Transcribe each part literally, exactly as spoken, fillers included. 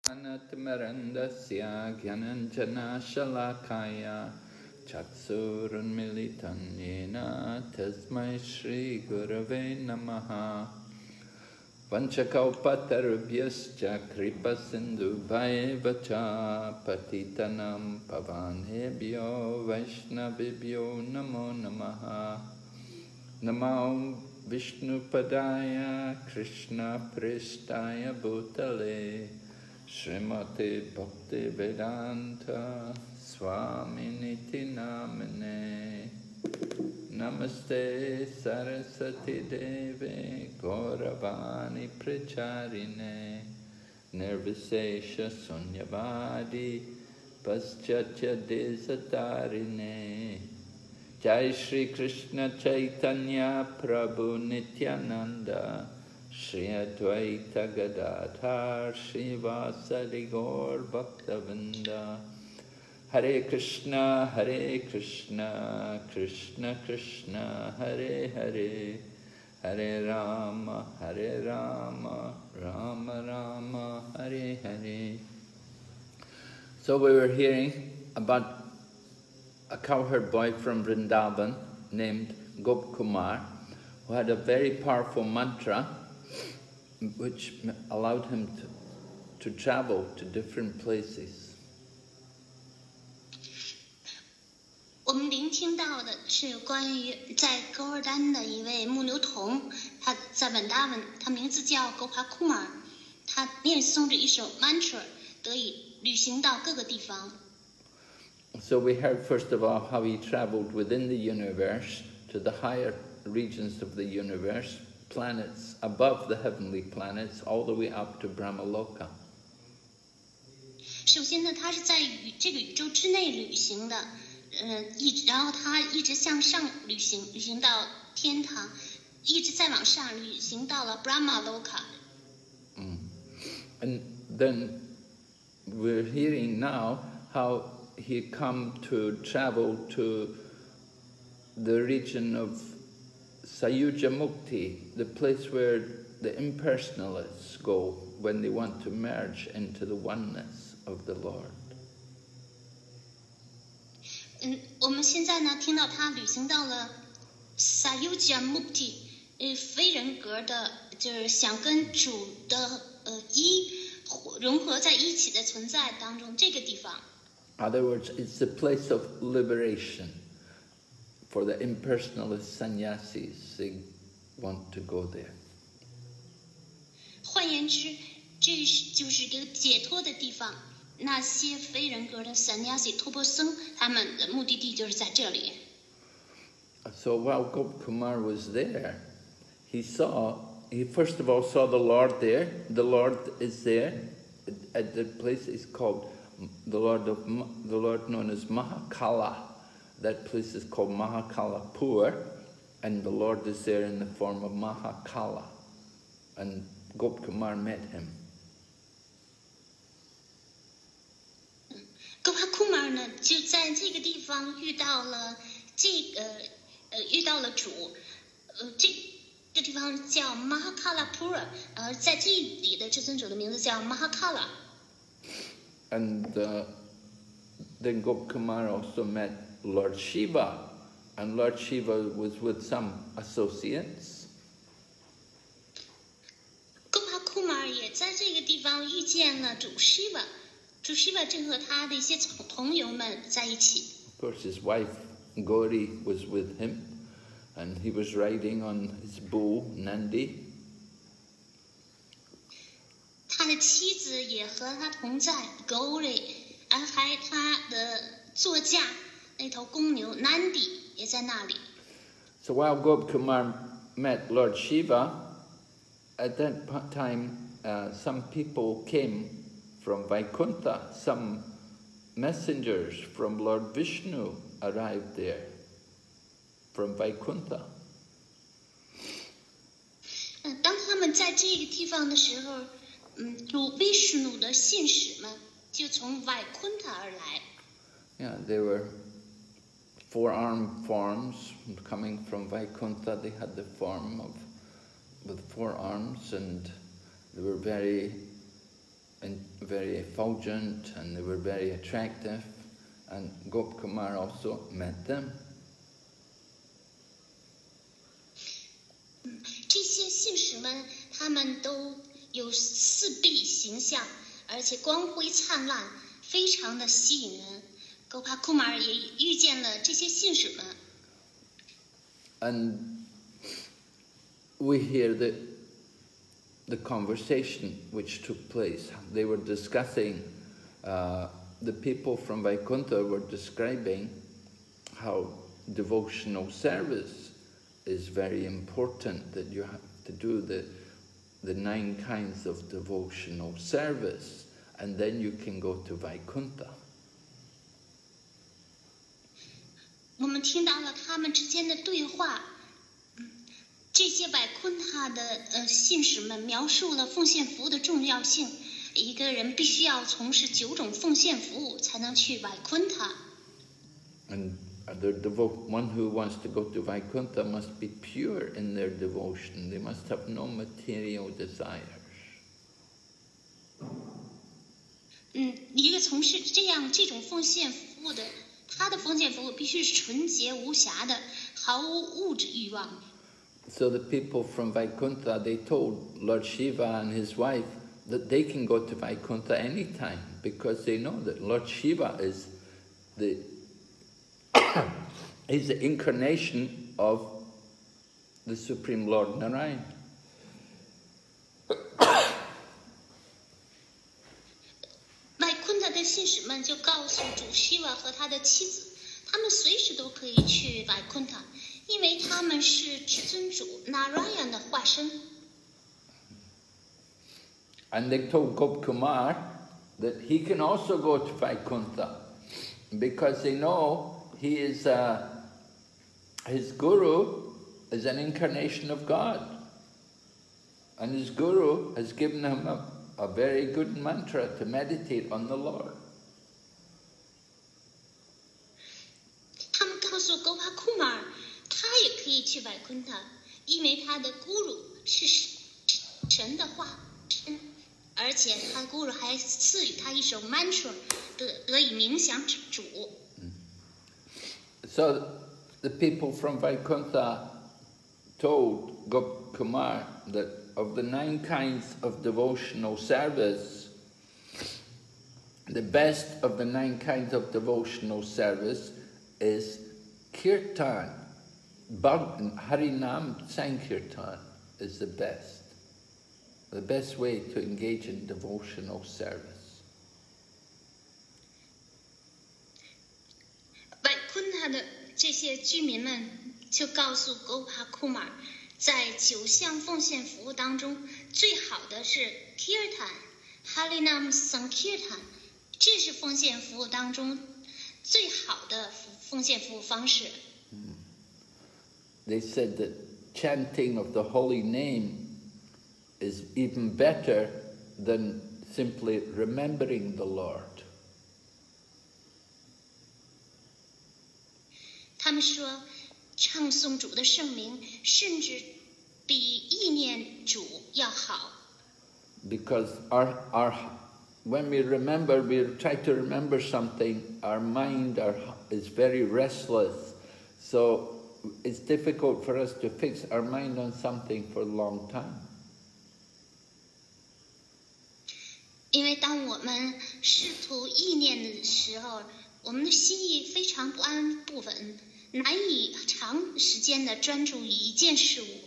Anatamarandasya Gyananjana Shalakaya Chatsurunmilitan Yena Tasmai Shri Gurave Namaha Vanchakaupatarubhyascha Kripa Sindhu Bhaivacha Patitanam Pavanebhyo Vaishnavibhyo Namo Namaha Namo Vishnupadaya Krishna Pristaya Bhutale Srimati Bhakti Vedanta Swaminiti Namane Namaste Saraswati Deve Gauravani Pracharine Nirvisesha Sunyavadi Paschatya Desatarine Jai Shri Krishna Chaitanya Prabhu Nityananda Shri Advaita Gadadhar Shri Vasadi Gaur Bhaktavinda Hare Krishna Hare Krishna Krishna Krishna Hare Hare Hare Rama Hare Rama Rama Rama Hare Hare. So we were hearing about a cowherd boy from Vrindavan named Gop Kumar, who had a very powerful mantra which allowed him to, to travel to different places. 我们聆听到的是关于在戈尔丹的一位牧牛童，他在文达文，他名字叫 Gopa Kumar， 他念诵着一首 mantra， 得以旅行到各个地方。 So we heard first of all how he traveled within the universe to the higher regions of the universe, planets above the heavenly planets, all the way up to Brahmaloka. 首先呢，他是在宇这个宇宙之内旅行的，呃，一直然后他一直向上旅行，旅行到天堂，一直在往上旅行到了 Brahmaloka。 Mm. And then we're hearing now how he come to travel to the region of Sayuja Mukti, the place where the impersonalists go when they want to merge into the oneness of the Lord. 嗯，我们现在呢听到他旅行到了 Sayuja Mukti， 呃，非人格的，就是想跟主的呃一融合在一起的存在当中这个地方。 In other words, it's the place of liberation for the impersonalist sannyasis. They want to go there. 换言之，这就是一个解脱的地方。那些非人格的 sannyasi 托钵僧，他们的目的地就是在这里。 So while Gop Kumar was there, he saw, he first of all saw the Lord there. The Lord is there at the place is called the Lord of the Lord known as Mahakala. That place is called Mahakalapur, and the Lord is there in the form of Mahakala. And Gop Kumar met him. Gopa Kumar 呢，就在这个地方遇到了这个呃遇到了主，呃这这地方叫 Mahakalapura， 而在这里的至尊主的名字叫 Mahakala。 And uh, then Gop Kumar also met Lord Shiva, and Lord Shiva was with some associates. Gopa Kumar 也在这个地方遇见了主 Shiva， 主 Shiva 正和他的一些同友们在一起。 Of course, his wife Gauri was with him, and he was riding on his bull Nandi. 他的妻子也和他同在 Gauri， 而还他的座驾那头公牛 Nandi 也在那里。 So while Gop Kumar met Lord Shiva, at that time uh, some people came from Vaikuntha, some messengers from Lord Vishnu arrived there, from Vaikuntha. 嗯，当他们在这个地方的时候，嗯，主 Vishnu 的信使们就从 Vaikuntha 而来。 Yeah, they were four-armed forms coming from Vaikuntha. They had the form of with four arms, and they were very and very effulgent, and they were very attractive, and Gopkumar also met them. 这些信使们，他们都有四臂形象，而且光辉灿烂，非常的吸引人。Gopakumar 也遇见了这些信使们。 And we hear the, the conversation which took place. They were discussing, uh, the people from Vaikuntha were describing how devotional service is very important, that you have to do the, the nine kinds of devotional service, and then you can go to Vaikuntha. 我们听到了他们之间的对话，这些外昆塔的呃信使们描述了奉献服务的重要性。一个人必须要从事九种奉献服务，才能去外昆塔。 And the devo- one who wants to go to Vaikuntha must be pure in their devotion. They must have no material desires. 嗯，一个从事这样这种奉献服务的。他的奉献服务必须是纯洁无瑕的，毫无物质欲望。 So the people from Vaikuntha, they told Lord Shiva and his wife that they can go to Vaikuntha anytime because they know that Lord Shiva is the is the incarnation of the Supreme Lord Narayan. 外昆塔的信使们就告诉主希瓦和他的妻子，他们随时都可以去外昆塔，因为他们是至尊主 Narayan 的化身。 And they told Gopkumar that he can also go to Vaikuntha because they know he is uh, his guru is an incarnation of God, and his guru has given him a A very good mantra to meditate on the Lord. 他们告诉 Gopakumar， 他也可以去外昆塔，因为他的 guru 是神的化身，而且他的 guru 还赐予他一首 mantra， 得得以冥想主。 So the people from Vaikuntha told Gopkumar that of the nine kinds of devotional service, the best of the nine kinds of devotional service is Kirtan. Harinam Sankirtan is the best. The best way to engage in devotional service. 外昆塔的这些居民们就告诉 Gopakumar， 在九项奉献服务当中，最好的是 Kirtan、Harinam Sankirtan， 这是奉献服务当中最好的奉献服务方式。 They said that chanting of the holy name is even better than simply remembering the Lord. 他们说，唱诵主的圣名，甚至比意念主要好。 Because our our when we remember, we try to remember something, our mind our, is very restless. So it's difficult for us to fix our mind on something for a long time. 因为当我们试图意念的时候，我们的心意非常不安不稳，难以长时间的专注于一件事物。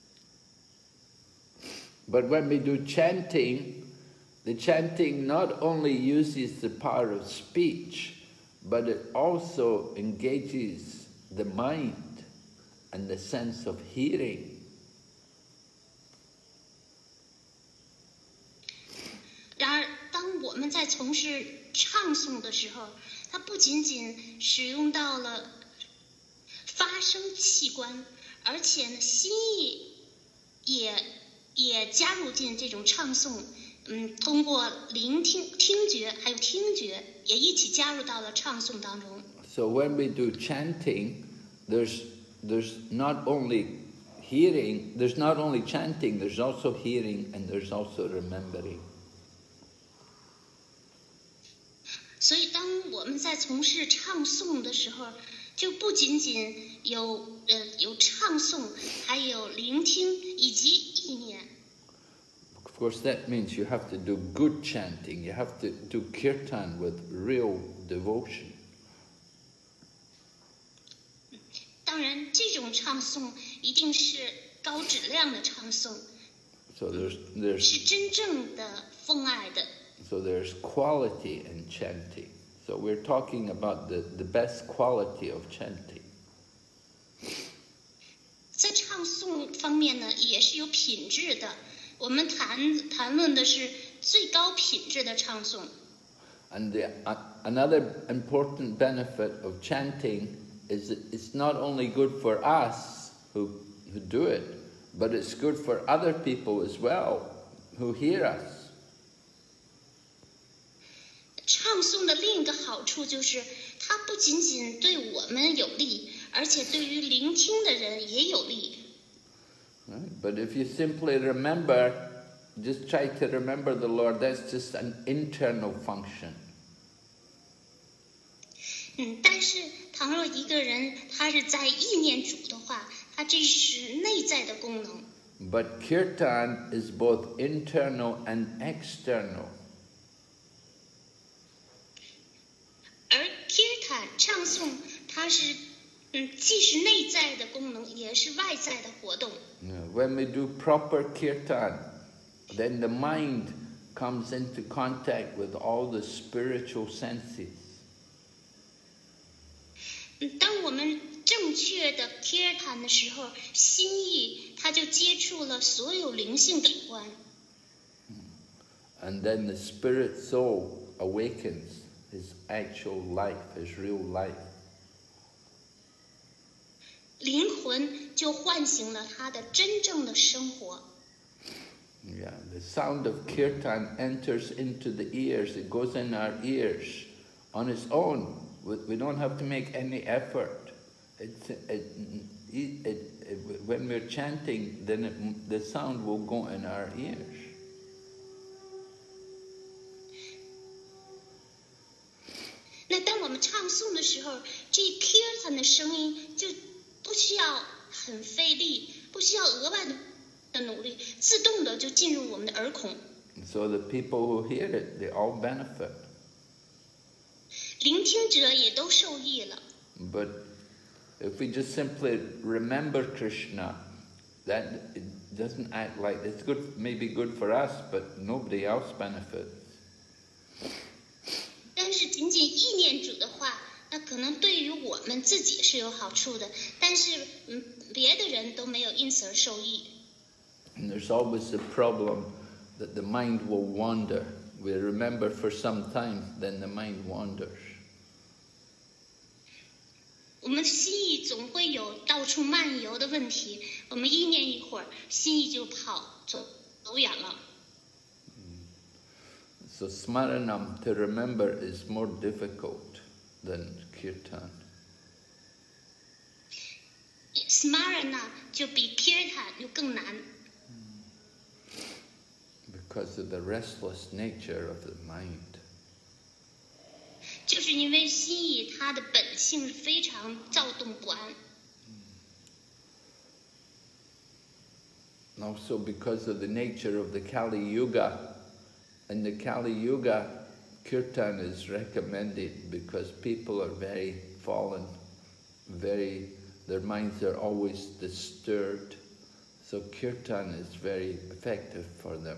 But when we do chanting, the chanting not only uses the power of speech, but it also engages the mind and the sense of hearing. 然而，当我们在从事唱诵的时候，它不仅仅使用到了发声器官，而且呢，心意也也加入进这种唱诵。嗯，通过聆听、听觉还有听觉，也一起加入到了唱诵当中。 So when we do chanting, there's there's not only hearing, there's not only chanting, there's also hearing and there's also remembering. 所以当我们在从事唱诵的时候，就不仅仅有呃有唱诵，还有聆听以及意念。 Of course, that means you have to do good chanting. You have to do kirtan with real devotion. 当然，这种唱诵一定是高质量的唱诵， So there's there's 是真正的奉爱的。 so there's quality in chanting. So we're talking about the, the best quality of chanting. 在唱诵方面呢，也是有品质的。我们谈谈论的是最高品质的唱诵。 And the, uh, another important benefit of chanting is that it's not only good for us who, who do it, but it's good for other people as well who hear us. 唱诵的另一个好处就是，它不仅仅对我们有利，而且对于聆听的人也有利。 Right? But if you simply remember, just try to remember the Lord, that's just an internal function. 嗯，但是倘若一个人他是在意念主的话，他这是内在的功能。 But kirtan is both internal and external. 而 kirtan 唱诵，它是嗯，既是内在的功能，也是外在的活动。 Yeah, when we do proper kirtan, then the mind comes into contact with all the spiritual senses. 嗯，当我们正确的 kirtan 的时候，心意它就接触了所有灵性感官。 And then the spirit soul awakens his actual life, his real life. 灵魂就唤醒了他的真正的生活。 Yeah, the sound of kirtan enters into the ears. It goes in our ears on its own. We, we don't have to make any effort. It's, it, it, it, it, when we're chanting, then it, the sound will go in our ears. 那当我们唱诵的时候，这 kirtan 的声音就不需要很费力，不需要额外的努力，自动的就进入我们的耳孔。 So the people who hear it, they all benefit. 聆听者也都受益了。 But if we just simply remember Krishna, that it doesn't act like it's good, maybe good for us, but nobody else benefits. 但是仅仅意念主的话，那可能对于我们自己是有好处的，但是嗯，别的人都没有因此而受益。 And there's always the problem that the mind will wander. We remember for some time, then the mind wanders. 我们心意总会有到处漫游的问题，我们意念一会儿，心意就跑走走远了。 So smaranam, to remember, is more difficult than kirtan. Smarana 就比 kirtan 就更难， Because of the restless nature of the mind. 就是因为心意它的本性是非常躁动不安。 And also because of the nature of the Kali Yuga. In the Kali Yuga, kirtan is recommended because people are very fallen, very, their minds are always disturbed. So kirtan is very effective for them.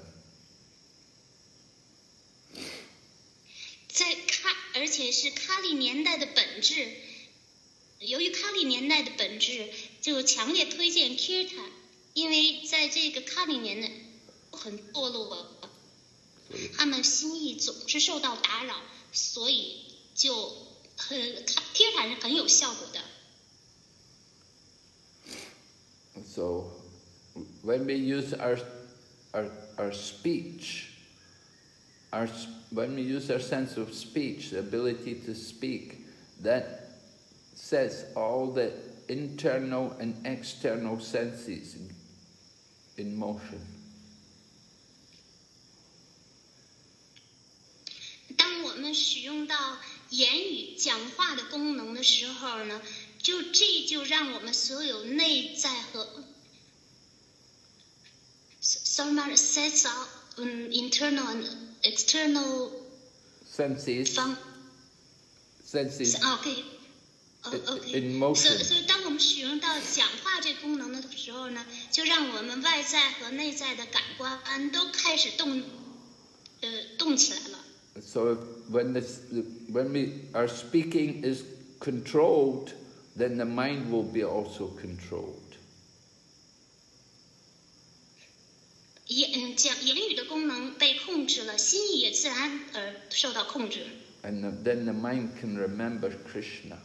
在喀，而且是喀里年代的本质。由于喀里年代的本质，就强烈推荐 kirtan， 因为在这个喀里年代很堕落，他们心意总是受到打扰，所以就很 kirtan 是很有效果的。 So when we use our, our, our speech, our, when we use our sense of speech, the ability to speak, that sets all the internal and external senses in motion. 当我们们使用到言语讲话的功能的时候呢，就这就让我们所有内在和 someone sets out um, internal and external senses, 方 senses OK。哦 OK， in motion. 所以所以当我们使用到讲话这功能的时候呢，就让我们外在和内在的感官都开始动，呃，动起来了。 So if, when this, when we our speaking is controlled, then the mind will be also controlled. 言嗯讲言语的功能被控制了，心意也自然而受到控制。 And the, then the mind can remember Krishna.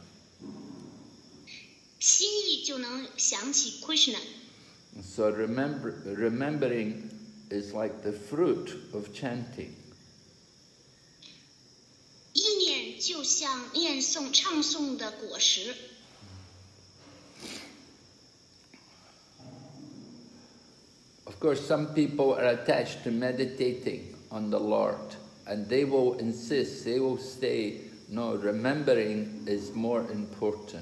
心意就能想起 Krishna。 So remember, remembering is like the fruit of chanting. 意念就像念诵、唱诵的果实。 Of course, some people are attached to meditating on the Lord, and they will insist, they will say, no, remembering is more important.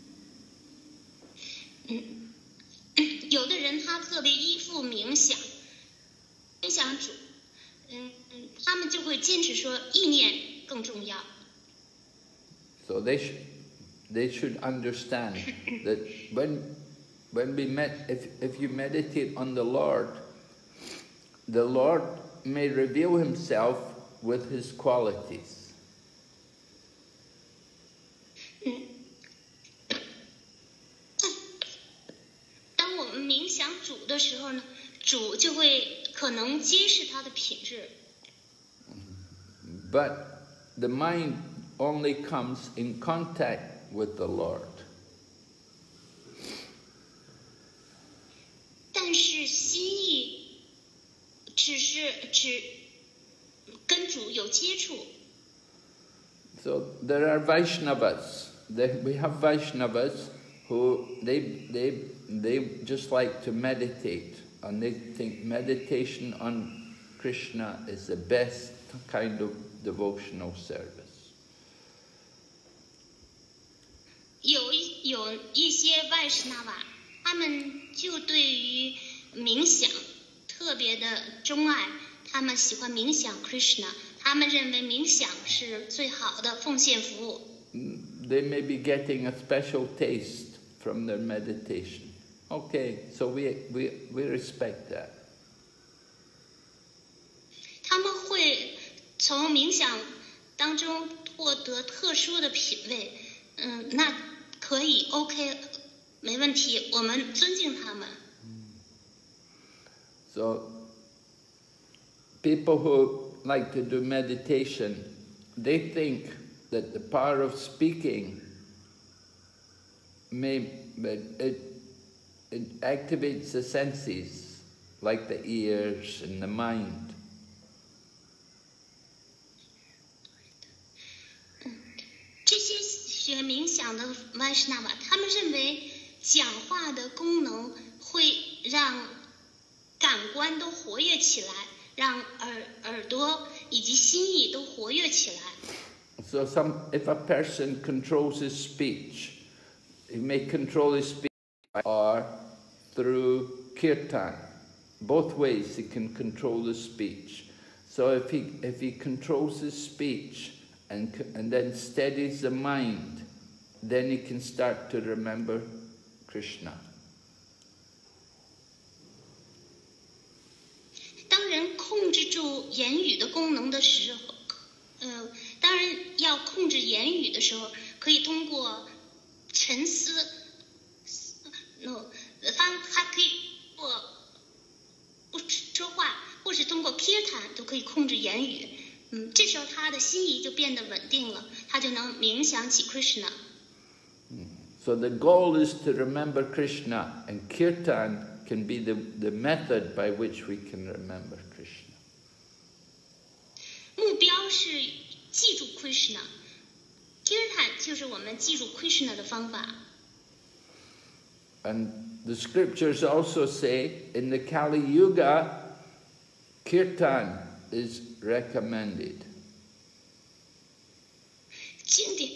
嗯，有的人他特别依附冥想，冥想主，嗯嗯，他们就会坚持说意念更重要。 So they should, they should understand that when, when we met, if, if you meditate on the Lord, the Lord may reveal himself with his qualities. 嗯，当我们冥想主的时候呢，主就会可能揭示他的品质。 But the mind only comes in contact with the Lord. 但是心意只是只跟主有接触。 So there are Vaishnavas. They, we have Vaishnavas who they they they just like to meditate, and they think meditation on Krishna is the best kind of devotional service. 有一有一些外士那瓦，他们就对于冥想特别的钟爱，他们喜欢冥想 Krishna， 他们认为冥想是最好的奉献服务。 They may be getting a special taste from their meditation. Okay, so we we we respect that. 他们会从冥想当中获得特殊的品味，嗯，那可以 OK， 没问题，我们尊敬他们。 So people who like to do meditation, they think that the power of speaking may it it activates the senses like the ears and the mind. 这些学冥想的外士那瓦，他们认为讲话的功能会让感官都活跃起来，让耳耳朵以及心意都活跃起来。 So some, if a person controls his speech, he may control his speech or through kirtan. Both ways he can control the speech. So if he if he controls his speech and and then steadies the mind, then he can start to remember Krishna. 当人控制住言语的功能的时候，呃，当然要控制言语的时候，可以通过沉思，no， 他还可以过不说话，或是通过 kirtan 都可以控制言语。嗯，这时候他的心意就变得稳定了，他就能冥想起 Krishna。 So the goal is to remember Krishna, and kirtan can be the, the method by which we can remember Krishna. 目标是记住 Krishna，kirtan 就是我们记住 Krishna 的方法。 And the scriptures also say in the Kali Yuga, kirtan is recommended. 经典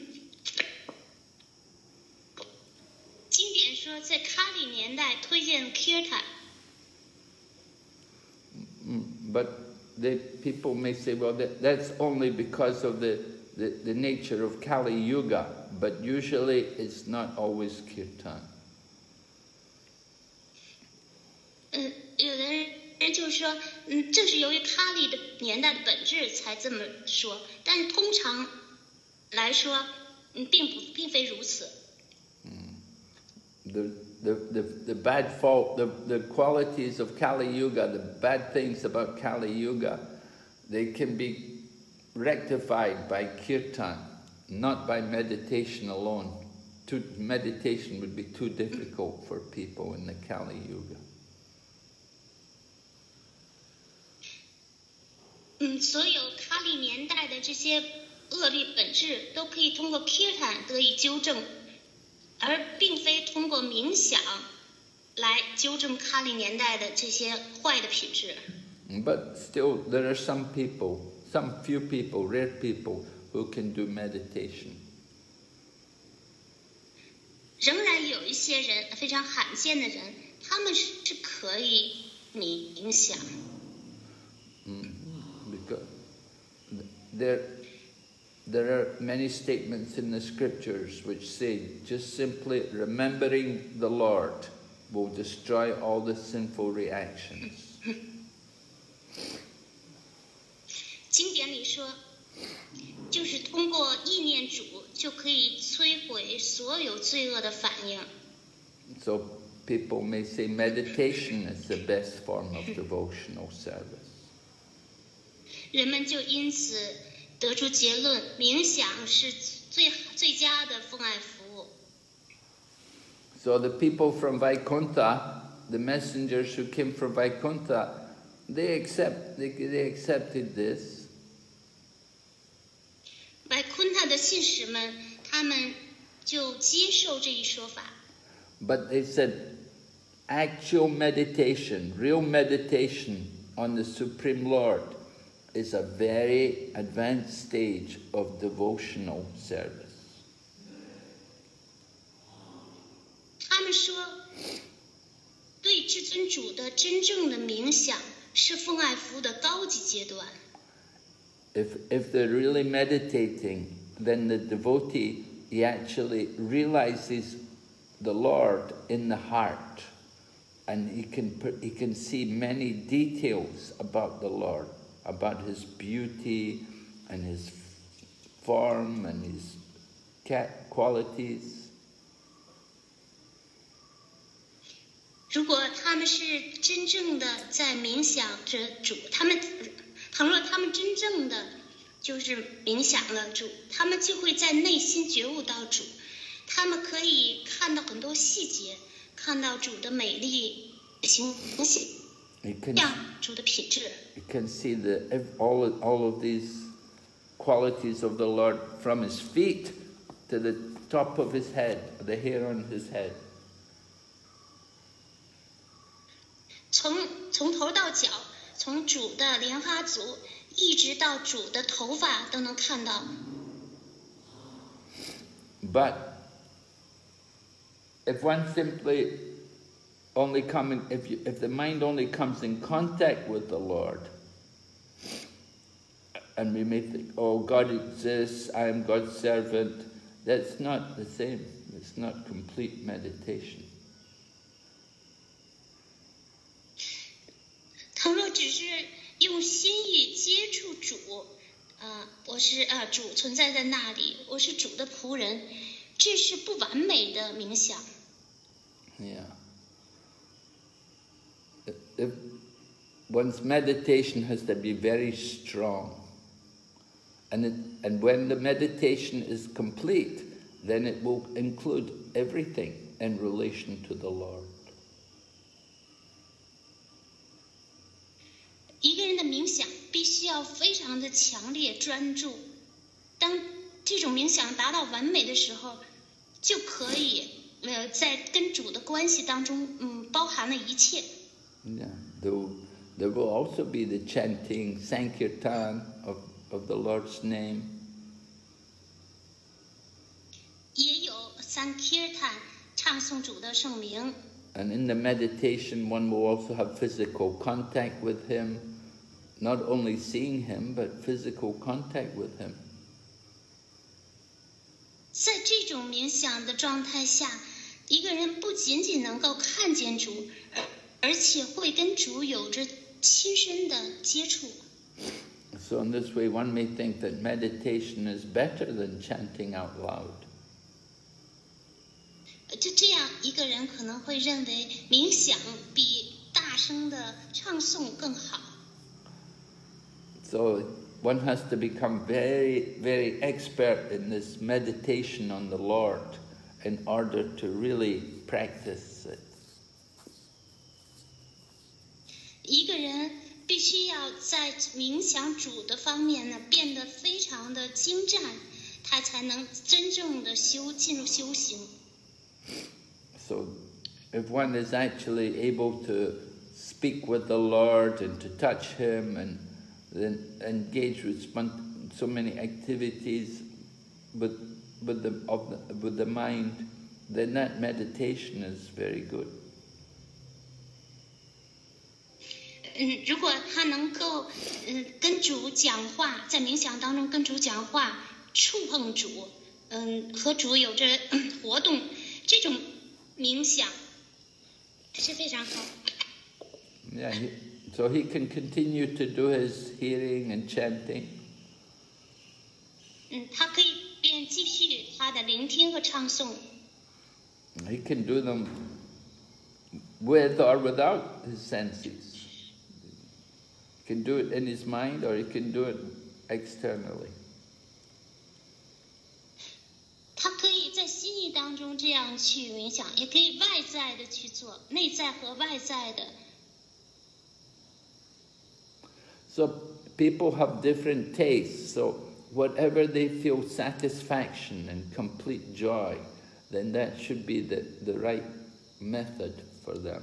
经典说，在卡里年代推荐 kirtan。 But the people may say, well, that, that's only because of the, the, the nature of Kali Yuga, but usually it's not always kirtan. 嗯，有的人就说，嗯，正是由于卡里的年代的本质才这么说，但是通常来说，嗯，并不并非如此。 The, the, the, the bad fault, the, the qualities of Kali Yuga, the bad things about Kali Yuga, they can be rectified by kirtan, not by meditation alone. Too, meditation would be too difficult for people in the Kali Yuga. 嗯，所有卡里年代的这些恶劣本质都可以通过 kirtan 得以纠正。而并非通过冥想来纠正卡里年代的这些坏的品质。 But still, there are some people, some few people, rare people, who can do meditation. 仍然有一些人非常罕见的人，他们是可以冥想。 Mm, because there. There are many statements in the scriptures which say just simply remembering the Lord will destroy all the sinful reactions. 经典里说，就是通过意念主就可以摧毁所有罪恶的反应。 So people may say meditation is the best form of devotional service. 人们就因此得出结论，冥想是最最佳的奉爱服务。 So the people from Vaikuntha, the messengers who came from Vaikuntha, they accept they, they accepted this. 白昆塔的信使们，他们就接受这一说法。 But they said, actual meditation, real meditation on the Supreme Lord is a very advanced stage of devotional service. 他们说，对至尊主的真正的冥想是奉爱服务的高级阶段。 If, if they're really meditating, then the devotee, he actually realizes the Lord in the heart, and he can, he can see many details about the Lord, about his beauty and his form and his qualities. 如果他们是真正的在冥想着主，他们倘若他们真正的就是冥想了主，他们就会在内心觉悟到主，他们可以看到很多细节，看到主的美丽形象，主的品质。 You can see the, all, of, all of these qualities of the Lord from his feet to the top of his head, the hair on his head. 从从头到脚，从主的莲花足一直到主的头发都能看到。 But if one simply only coming, if you, if the mind only comes in contact with the Lord, and we may think, oh, God exists, I am God's servant, that's not the same. It's not complete meditation. 倘若只是用心意接触主，啊，我是啊主存在在那里，我是主的仆人，这是不完美的冥想。 Yeah. If one's meditation has to be very strong, and it, and when the meditation is complete, then it will include everything in relation to the Lord. 一个人的冥想必须要非常的强烈专注，当这种冥想达到完美的时候，就可以呃在跟主的关系当中，嗯，包含了一切。 Yeah, there, there will also be the chanting Sankirtan of, of the Lord's name. Sankirtan 唱诵主的圣名。 And in the meditation, one will also have physical contact with him, not only seeing him, but physical contact with him. 在这种冥想的状态下，一个人不仅仅能够看见主，而而且会跟主有着亲身的接触。 So in this way, one may think that meditation is better than chanting out loud. 就这样，一个人可能会认为冥想比大声的唱诵更好。 So one has to become very, very expert in this meditation on the Lord in order to really practice it. 一个人必须要在冥想主的方面呢变得非常的精湛，他才能真正的修进入修行。 So if one is actually able to speak with the Lord and to touch Him and then engage with spont- so many activities with, with, the, of the, with the mind, then that meditation is very good. 嗯，如果他能够嗯跟主讲话，在冥想当中跟主讲话，触碰主，嗯，和主有着活动，这种冥想是非常好。 Yeah, he, so he can continue to do his hearing and chanting. 嗯，他可以便继续他的聆听和唱诵。 He can do them with or without his senses. He can do it in his mind or he can do it externally. 他可以在心意当中这样去冥想，也可以外在的去做，内在和外在的。 So people have different tastes, so whatever they feel satisfaction and complete joy, then that should be the, the right method for them.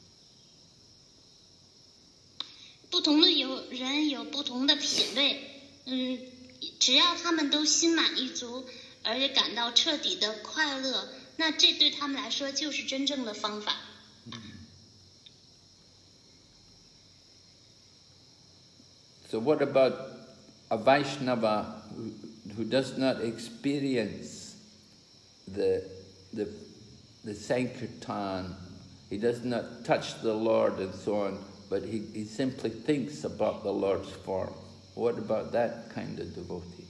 不同的有人有不同的品味，嗯，只要他们都心满意足，而且感到彻底的快乐，那这对他们来说就是真正的方法。 So what about a Vaishnava who, who does not experience the, the, the Sankirtan, he does not touch the Lord and so on, but he, he simply thinks about the Lord's form. What about that kind of devotee?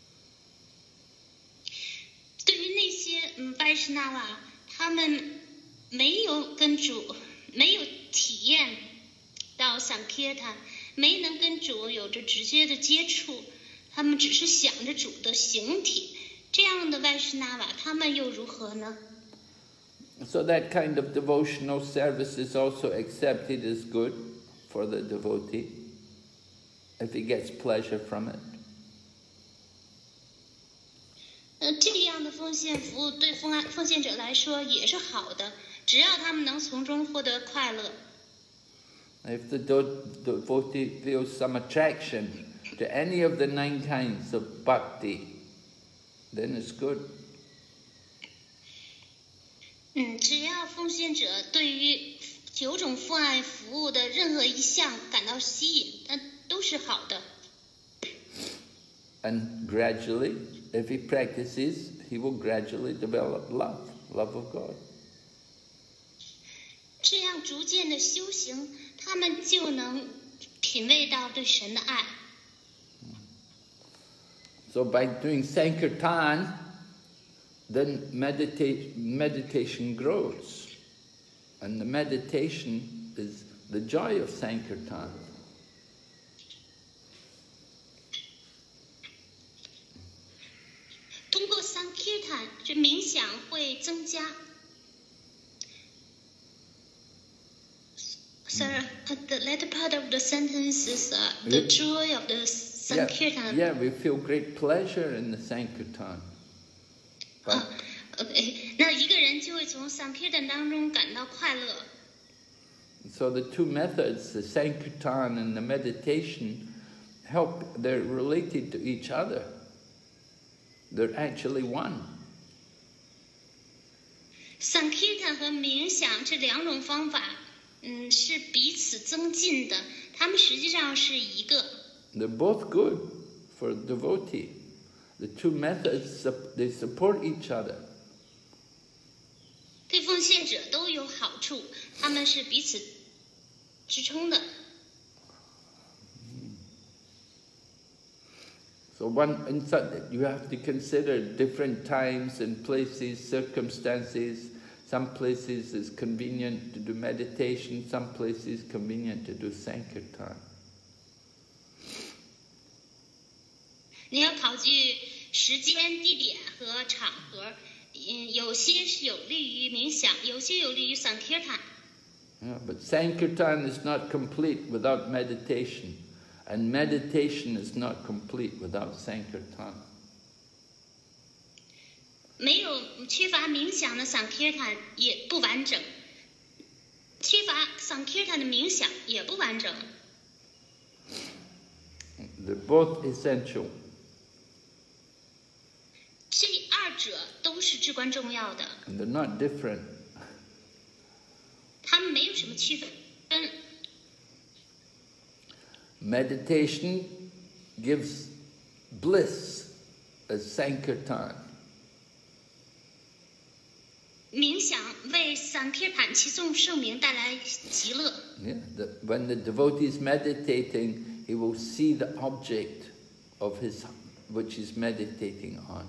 对于那些嗯拜师那瓦，他们没有跟主没有体验到Sankirtan。 没能跟主有着直接的接触，他们只是想着主的形体，这样的外士那瓦，他们又如何呢？ So that kind of devotional service is also accepted as good for the devotee, if he gets pleasure from it. 呃，这样的奉献服务对奉爱奉献者来说也是好的，只要他们能从中获得快乐。 If the devotee feels some attraction to any of the nine kinds of bhakti, then it's good. 嗯，只要奉献者对于九种父爱服务的任何一项感到吸引，那都是好的。 And gradually, if he practices, he will gradually develop love, love of God. 这样逐渐的修行，他们就能品味到对神的爱。 So by doing Sankirtan, then meditate, meditation grows. And the meditation is the joy of Sankirtan. 通过 Sankirtan， 这冥想会增加。 Sir, the latter part of the sentence is uh, the joy of the Sankirtan. Yeah, yeah, we feel great pleasure in the Sankirtan. But, 啊 ，OK， 那一个人就会从 Sankirtan 当中感到快乐。 So the two methods, the Sankirtan and the meditation, help, they're related to each other. They're actually one. Sankirtan 和冥想这两种方法，嗯，是彼此增进的，它们实际上是一个。 They're both good for a devotee. The two methods, they support each other. 对奉献者都有好处，他们是彼此支撑的。 So one, in fact, you have to consider different times and places, circumstances. Some places it's convenient to do meditation, some places convenient to do Sankirtan. 你要考虑时间、地点和场合，嗯，有些是有利于冥想，有些有利于 Sankirtan。 Yeah, but Sankirtan is not complete without meditation, and meditation is not complete without Sankirtan. 没有缺乏冥想的 Sankirtan 也不完整，缺乏 Sankirtan 的冥想也不完整。 They're both essential. 这二者都是至关重要的。 And they're not different. 他们没有什么区分。 Meditation gives bliss as Sankirtan. 冥想为 Sankirtan 齐颂圣名带来极乐。 Yeah, the, when the devotee is meditating, he will see the object of his, which he's meditating on.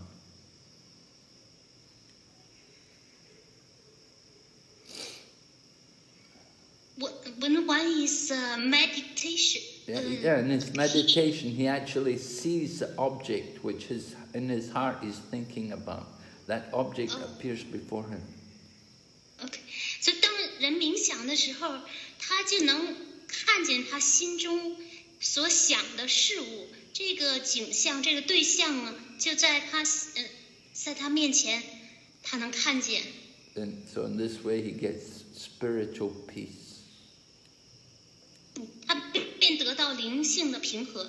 When one is uh, meditation. Yeah, yeah, in his meditation, he actually sees the object which his, in his heart is thinking about. That object oh. appears before him. OK， 所以当人冥想的时候，他就能看见他心中所想的事物，这个景象，这个对象呢，就在他呃，在他面前，他能看见。 And so in this way, he gets spiritual peace. 他便得到灵性的平和。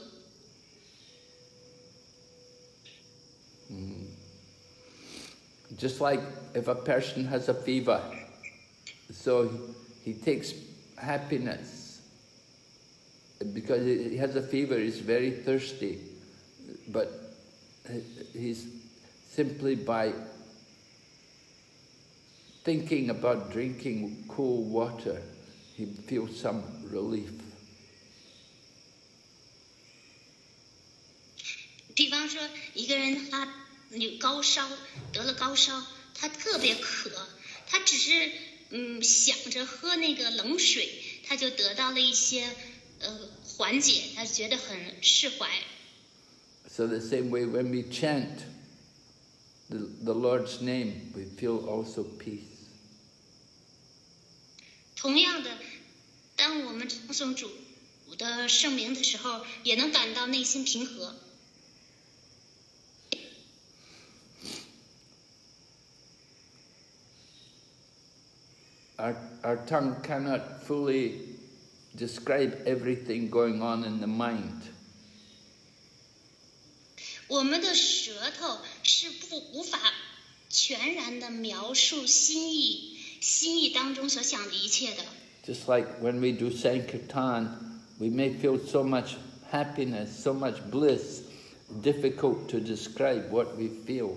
Mm. Just like if a person has a fever, so he, he takes happiness. Because he has a fever, he's very thirsty, but he's simply by thinking about drinking cool water, he feels some relief. 比方说，一个人他有高烧，得了高烧，他特别渴，他只是嗯想着喝那个冷水，他就得到了一些呃缓解，他觉得很释怀。 So the same way when we chant the, the Lord's name, we feel also peace. 同样的，当我们称颂主的圣名的时候，也能感到内心平和。 Our, our tongue cannot fully describe everything going on in the mind. 我们的舌头是不无法全然的描述心意，心意当中所想的一切的。 Just like when we do Sankirtan, we may feel so much happiness, so much bliss, difficult to describe what we feel.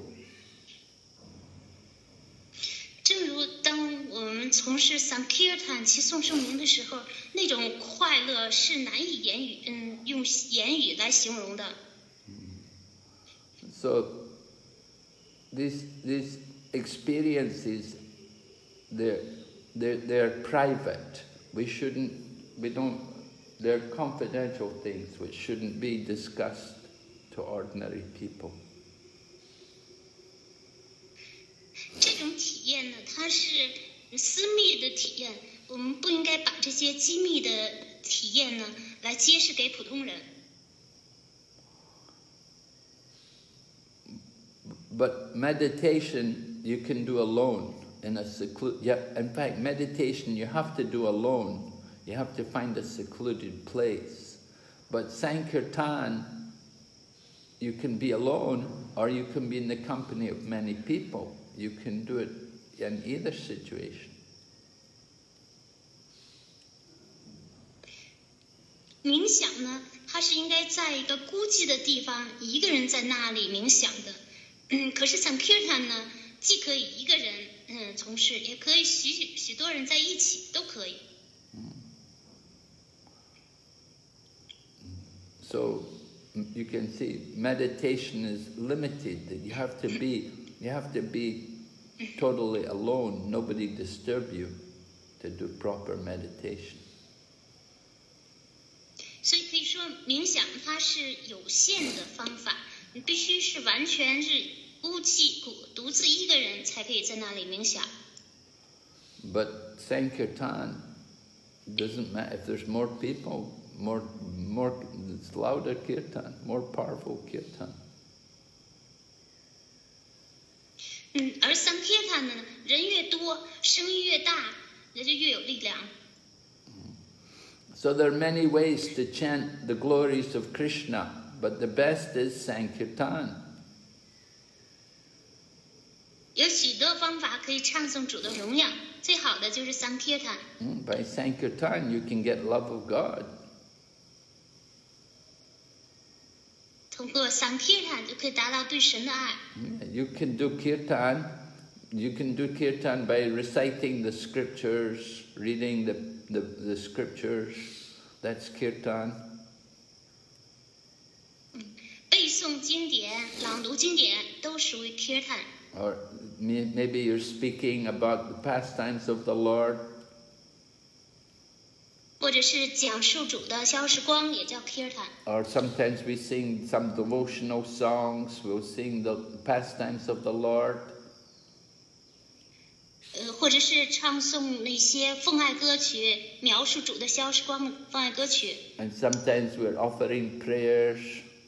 正如当我们从事 Sankirtan 齐颂圣名的时候，那种快乐是难以言语，嗯，用言语来形容的。 So these these experiences, they're they're they're private. We shouldn't, we don't. They're confidential things which shouldn't be discussed to ordinary people. 这种体验呢，它是私密的体验，我们不应该把这些机密的体验呢来揭示给普通人。 But meditation you can do alone in a secluded. Yeah, in fact, meditation you have to do alone. You have to find a secluded place. But Sankirtan, you can be alone, or you can be in the company of many people. You can do it in either situation. 冥想呢，它是应该在一个孤寂的地方，一个人在那里冥想的。嗯，可是 Sankirtan 呢，既可以一个人嗯从事，也可以许许多人在一起，都可以。 So you can see meditation is limited. That you have to be, you have to be totally alone. Nobody disturb you to do proper meditation. 所以可以说，冥想它是有限的方法，你必须是完全是孤寂、孤独自一个人才可以在那里冥想。 But Sankirtan doesn't matter if there's more people, more, more, it's louder kirtan, more powerful kirtan. 嗯，而 Sankirtan 呢，人越多，声音越大，那就越有力量。 So there are many ways to chant the glories of Krishna, but the best is Sankirtan. 有许多方法可以唱诵主的荣耀，最好的就是 Sankirtan。 Mm, by Sankirtan, you can get love of God. 通过 Sankirtan 就可以达到对神的爱。 Mm, you can do kirtan. You can do kirtan by reciting the scriptures, reading the, the, the scriptures. That's kirtan. 背诵经典、朗读经典都属于 Kirtan。 Or maybe you're speaking about the pastimes of the Lord. 或者是讲述主的消时光，也叫 Kirtan。 Or sometimes we sing some devotional songs. We'll sing the pastimes of the Lord. 呃，或者是唱诵那些奉爱歌曲，描述主的消时光的奉爱歌曲。 And sometimes we're offering prayers.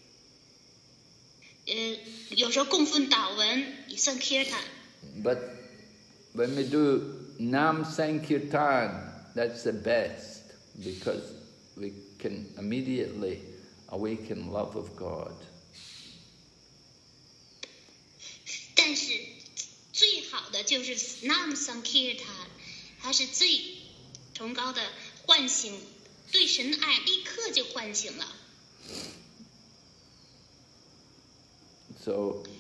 呃，有时候供奉祷文也算 Kirtan。 But when we do Nam Sankirtan, that's the best because we can immediately awaken love of God. 但是最好的就是 Nam Sankirtan， 它是最崇高的唤醒，对神的爱立刻就唤醒了。 So,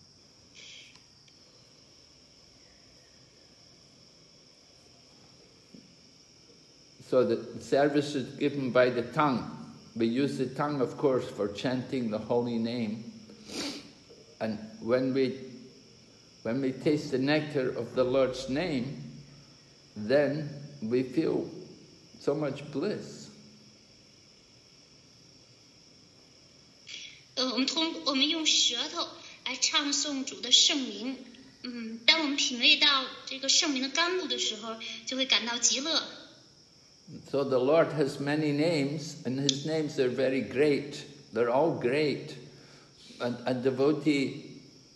so the service is given by the tongue. We use the tongue, of course, for chanting the holy name. And when we, when we taste the nectar of the Lord's name, then we feel so much bliss. 呃，我们通我们用舌头来唱诵主的圣名，嗯，当我们品味到这个圣名的甘露的时候，就会感到极乐。 So the Lord has many names, and His names are very great. They're all great. And a devotee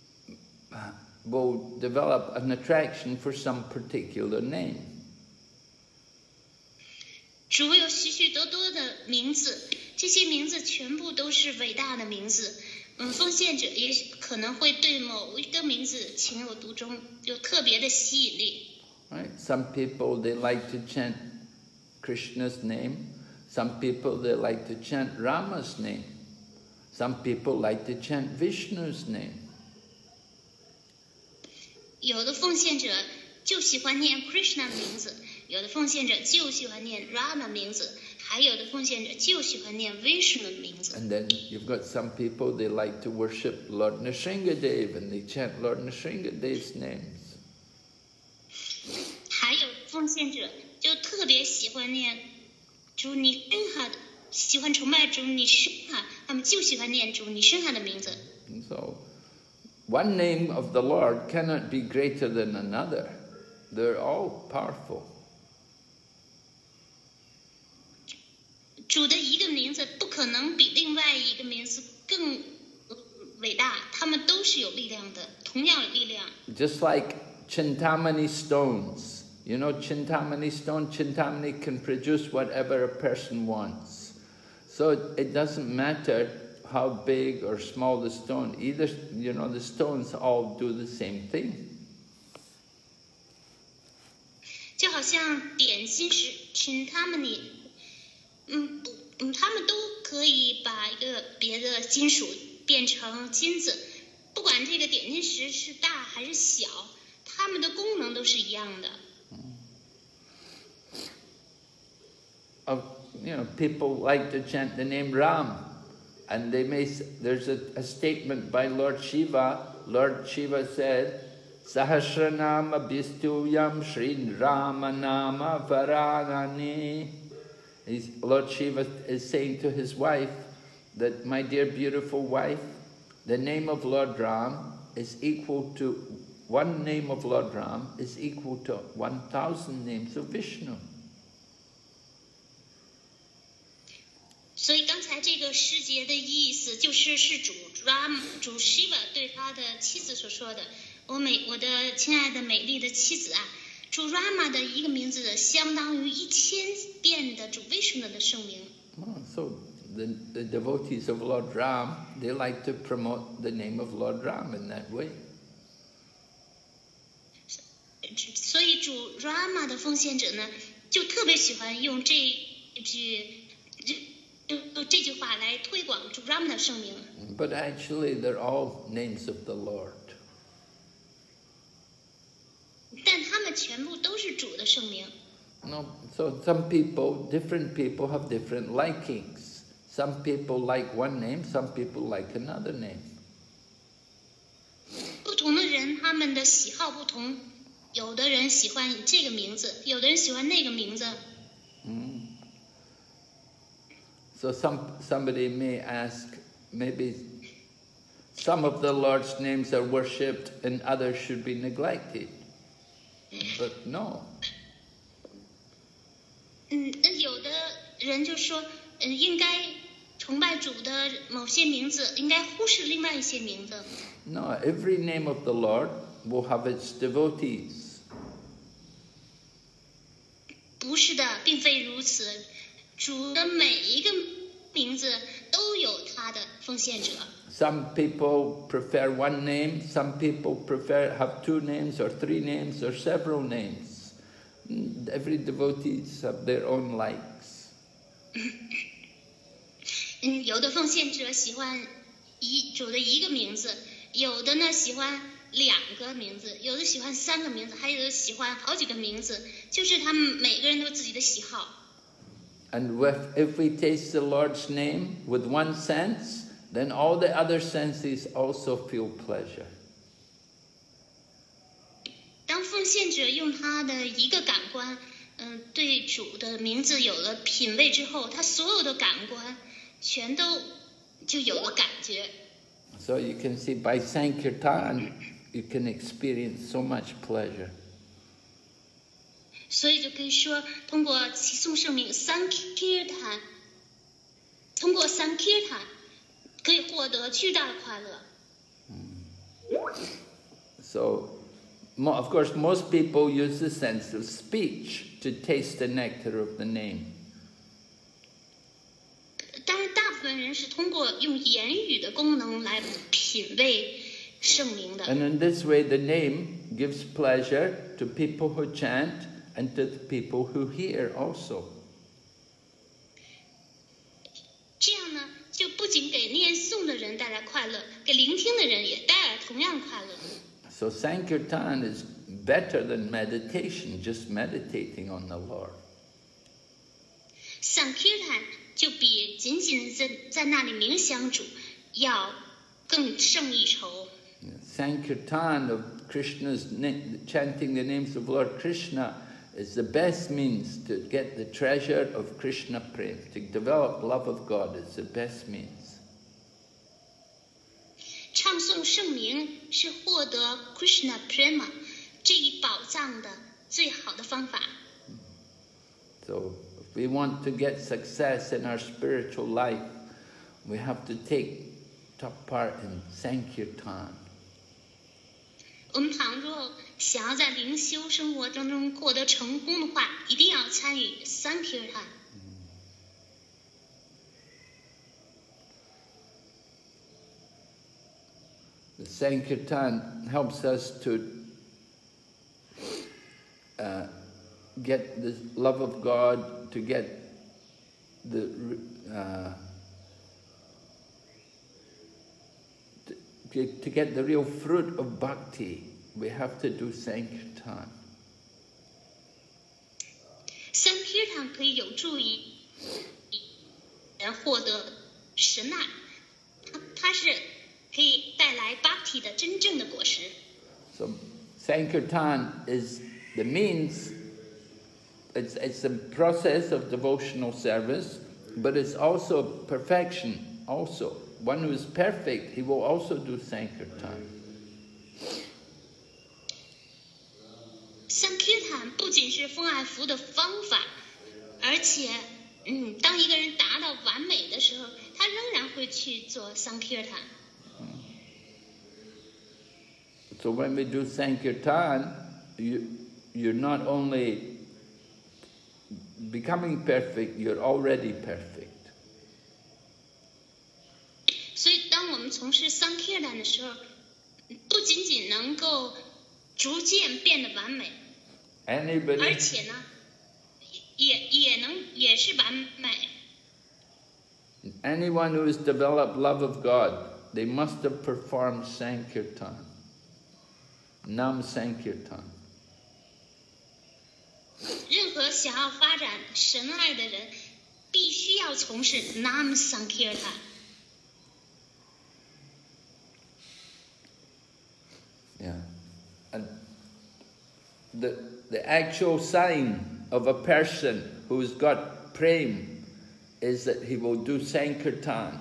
will develop an attraction for some particular name. 主有许许多多的名字，这些名字全部都是伟大的名字。嗯，奉献者也可能会对某一个名字情有独钟，有特别的吸引力。 Right? Some people, they like to chant Krishna's name. Some people, they like to chant Rama's name. Some people like to chant Vishnu's name. 有的奉献者就喜欢念 Krishna 的名字，有的奉献者就喜欢念 Rama 名字，还有的奉献者就喜欢念 Vishnu 的名字。 And then you've got some people, they like to worship Lord Nrsingadev, and they chant Lord Nrsingadev's names. 还有奉献者就特别喜欢念主尼申哈的，喜欢崇拜主尼申哈，他们就喜欢念主尼申哈的名字。 And so, one name of the Lord cannot be greater than another. They're all powerful. 主的一个名字不可能比另外一个名字更伟大，他们都是有力量的，同样有力量。 Just like Chintamani stones. You know Chintamani stone? Chintamani can produce whatever a person wants. So it doesn't matter how big or small the stone. Either, you know, the stones all do the same thing. 像点心时吃他们你，嗯不嗯，他们都可以把一个别的金属变成金子，不管这个点心石是大还是小，它们的功能都是一样的。 Of, you know, people like to chant the name Ram, and they may. There's a, a statement by Lord Shiva. Lord Shiva said, "Sahasranama Bistuyam Sri Rama Nama Varanani." He's, Lord Shiva is saying to his wife that, my dear beautiful wife, the name of Lord Ram is equal to one name of Lord Ram is equal to one thousand names of Vishnu. 所以刚才这个诗节的意思就是是主 Ram 主 Shiva 对他的妻子所说的，我美我的亲爱的美丽的妻子啊，主 Rama 的一个名字相当于一千遍的主 Vishnu 的圣名。 Oh, so the, the devotees of Lord Ram, they like to promote the name of Lord Ram in that way. 所以主 Rama 的奉献者呢，就特别喜欢用这句这这句话来推广主 Rama 的圣名。 But actually, they're all names of the Lord. 但他们全部都是主的圣名。 No, so some people, different people have different likings. Some people like one name, some people like another name. 不同的人，他们的喜好不同，有的人喜欢这个名字，有的人喜欢那个名字。 Mm. So some somebody may ask, maybe some of the Lord's names are worshipped and others should be neglected. But no. 嗯，有的人就说，嗯，应该崇拜主的某些名字，应该忽视另外一些名字。 No, every name of the Lord will have its devotees. 不是的，并非如此。主的每一个名字都有他的奉献者。 Some people prefer one name, some people prefer have two names or three names or several names. Every devotees have their own likes. 嗯，有的奉献者喜欢一主的一个名字，有的呢喜欢两个名字，有的喜欢三个名字，还有的喜欢好几个名字，就是他们每个人都有自己的喜好。 And if, if we taste the Lord's name with one sense, then all the other senses also feel pleasure. 当奉献者用他的一个感官，嗯、呃，对主的名字有了品味之后，他所有的感官全都就有了感觉。 So you can see by Sankirtan, you can experience so much pleasure. 所以就可以说，通过齐颂圣名 Sankirtan， 通过 Sankirtan 可以获得巨大的快乐。 So, of course, most people use the sense of speech to taste the nectar of the name. 当然，大部分人是通过用言语的功能来品味圣名的。 And in this way, the name gives pleasure to people who chant and to the people who hear also. 这样呢，就不仅给念诵的人带来快乐，给聆听的人也带来同样快乐。 So Sankirtan is better than meditation, just meditating on the Lord. Sankirtan 就比仅仅在在那里冥想主要更胜一筹。 Sankirtan of Krishna's chanting the names of Lord Krishna is the best means to get the treasure of Krishna prem. To develop love of God is the best means. 唱诵圣名是获得 Krishna Prema 这一宝藏的最好的方法。 So if we want to get success in our spiritual life, we have to take top part in Sankirtan. 我们倘若想要在灵修生活当中获得成功的话，一定要参与 Sankirtan。 The Sankirtan helps us to uh, get the love of God, to get the uh, to, to get the real fruit of bhakti, we have to do Sankirtan. Sankirtan 可以有助于人获得神爱，它它是可以带来 bhakti 的真正的果实。 So Sankirtan is the means. It's, it's a process of devotional service, but it's also perfection. Also, one who is perfect, he will also do Sankirtan. Sankirtan 不仅是奉爱福的方法，而且，嗯，当一个人达到完美的时候，他仍然会去做 Sankirtan。 So when we do Sankirtan, you, you're not only becoming perfect, you're already perfect. 所以，当我们从事 Sankirtan 的时候，不仅仅能够逐渐变得完美， Anybody, 而且呢，也也能也是完美。 anyone who has developed love of God, they must have performed Sankirtan, Nam Sankirtan. 任何想要发展神爱的人，必须要从事 Nam Sankirtan。 Yeah, and the the actual sign of a person who's got prem is that he will do Sankirtan.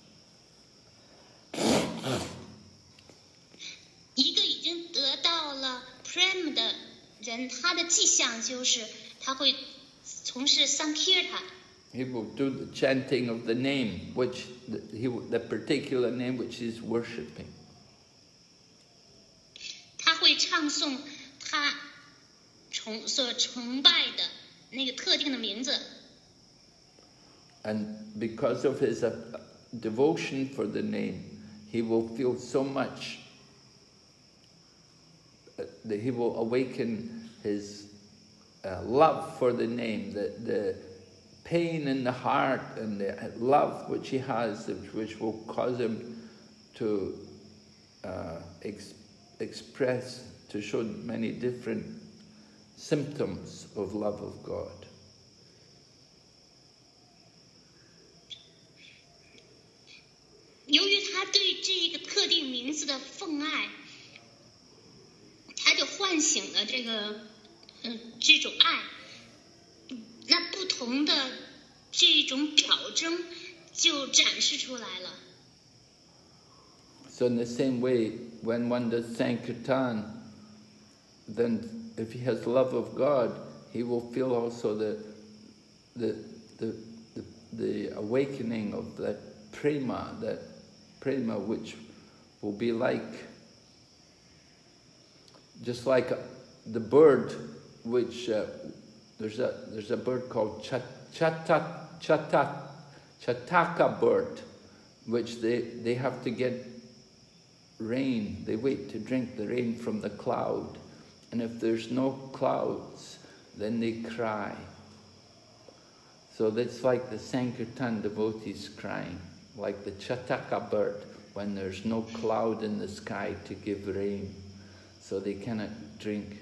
一个已经得到了 Prem 的人，他的迹象就是他会从事 Sankirtan。 He will do the chanting of the name, which the, he will, the particular name which he's worshipping. 他会唱诵他崇所崇拜的那个特定的名字。 And because of his uh, devotion for the name, he will feel so much uh, that he will awaken his uh, love for the name, the, the pain in the heart and the love which he has, which will cause him to uh, ex express, to show many different symptoms of love of God. 由于他对这个特定名字的奉爱，他就唤醒了这个，嗯，这种爱。那不同的这种表征就展示出来了。 So in the same way, when one does Sankirtan, then if he has love of God, he will feel also the the the the, the awakening of that prema, that prema which will be like, just like the bird, which uh, there's a there's a bird called chat, chata, chata, chataka bird, which they they have to get rain. They wait to drink the rain from the cloud, and if there's no clouds, then they cry. So that's like the Sankirtan devotees crying, like the chataka bird when there's no cloud in the sky to give rain, so they cannot drink.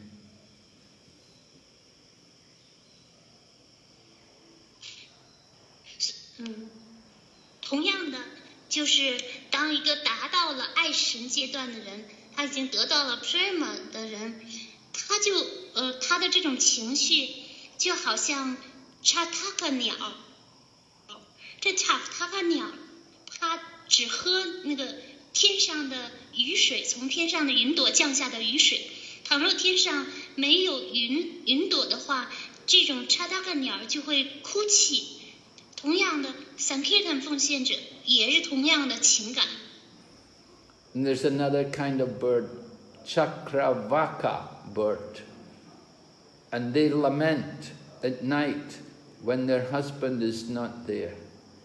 嗯，同样的，就是当一个达到了爱神阶段的人，他已经得到了 prema 的人，他就呃他的这种情绪就好像 chataka 鸟，这 chataka 鸟，它只喝那个天上的雨水，从天上的云朵降下的雨水。倘若天上没有云云朵的话，这种 chataka 鸟就会哭泣。同样的 ，Sankirtan 奉献者也是同样的情感。 And there's another kind of bird, Chakravaka bird, and they lament at night when their husband is not there.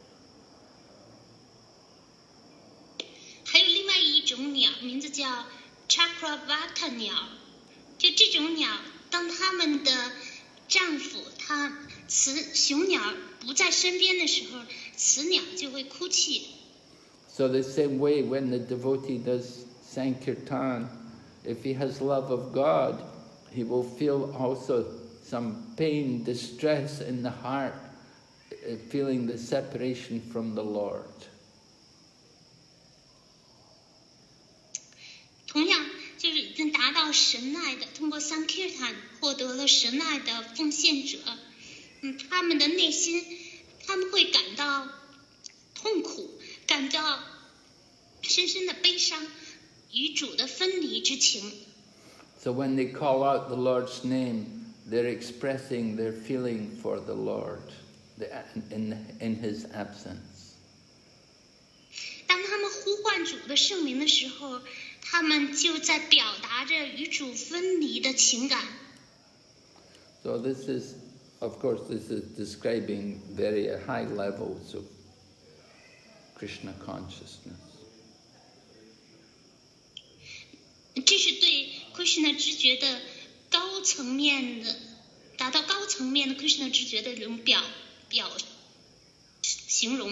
还有另外一种鸟，名字叫 Chakravaka 鸟，就这种鸟，当它们的丈夫他雌雄鸟不在身边的时候，雌鸟就会哭泣。 So the same way when the devotee does Sankirtan, if he has love of God, he will feel also some pain, distress in the heart, feeling the separation from the Lord. 同样，就是已经达到神爱的，通过 Sankirtan 获得了神爱的奉献者，嗯，他们的内心，他们会感到痛苦，感到深深的悲伤，与主的分离之情。 So when they call out the Lord's name, they're expressing their feeling for the Lord in, in His absence. 当他们呼唤主的圣名的时候，他们就在表达着与主分离的情感。 So this is, of course, this is describing very high levels of Krishna consciousness. 这是对 Krishna 知觉的高层面的，达到高层面的 Krishna 知觉的这种表表形容。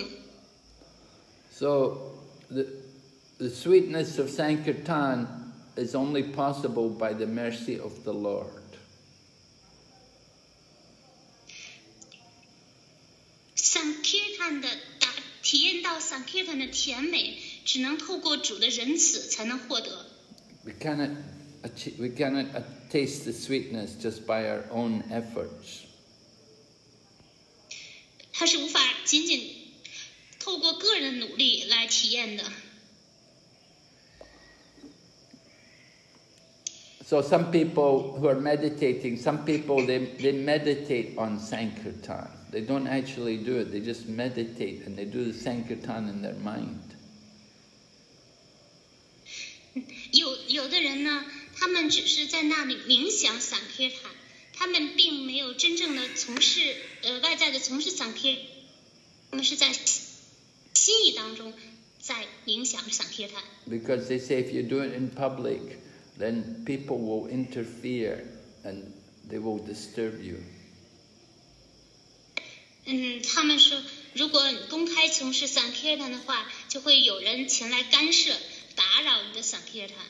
So the the sweetness of Sankirtan is only possible by the mercy of the Lord. Sankirtan 的达体验到 Sankirtan 的甜美，只能透过主的仁慈才能获得。 We cannot achieve, we cannot taste the sweetness just by our own efforts. 它是无法仅仅透过个人的努力来体验的。 So some people who are meditating, some people they, they meditate on Sankirtan. They don't actually do it, they just meditate and they do the Sankirtan in their mind. 有有的人呢，他们只是在那里冥想 Sankirtan， 他们并没有真正的从事呃外在的从事 Sankirtan， 他们是在心意当中在冥想 Sankirtan。 Because they say if you do it in public, then people will interfere and they will disturb you. 嗯，他们说，如果你公开从事 Sankirtan 的话，就会有人前来干涉、打扰你的 Sankirtan。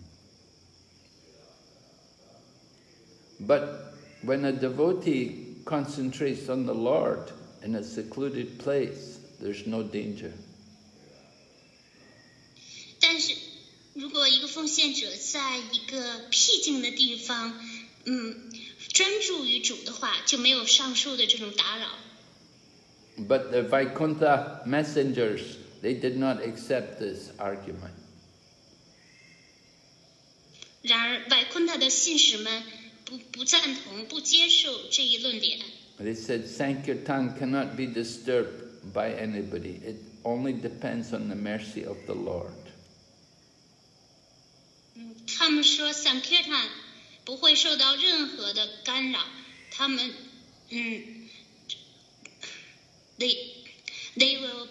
But when a devotee concentrates on the Lord in a secluded place, there's no danger. 但是，如果一个奉献者在一个僻静的地方，嗯，专注于主的话，就没有上述的这种打扰。 But the Vaikuntha messengers, they did not accept this argument. 然而，外昆塔的信使们不不赞同、不接受这一论点。 They said Sankirtan cannot be disturbed by anybody. It only depends on the mercy of the Lord. 嗯，他们说 Sankirtan 不会受到任何的干扰，他们，嗯 ，they they will.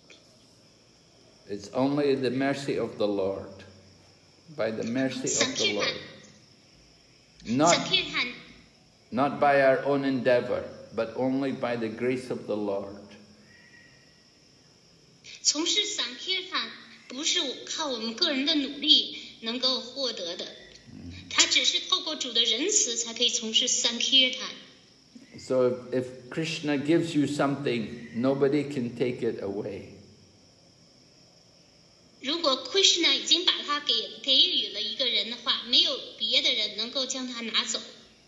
It's only the mercy of the Lord. By the mercy of the Lord. Not, not by our own endeavor, but only by the grace of the Lord. 从事 Sankirtan 不是靠我们个人的努力能够获得的，它只是透过主的仁慈才可以从事 Sankirtan。 So if, if Krishna gives you something, nobody can take it away. 如果 Krishna 已经把它给给予了一个人的话，没有别的人能够将它拿走。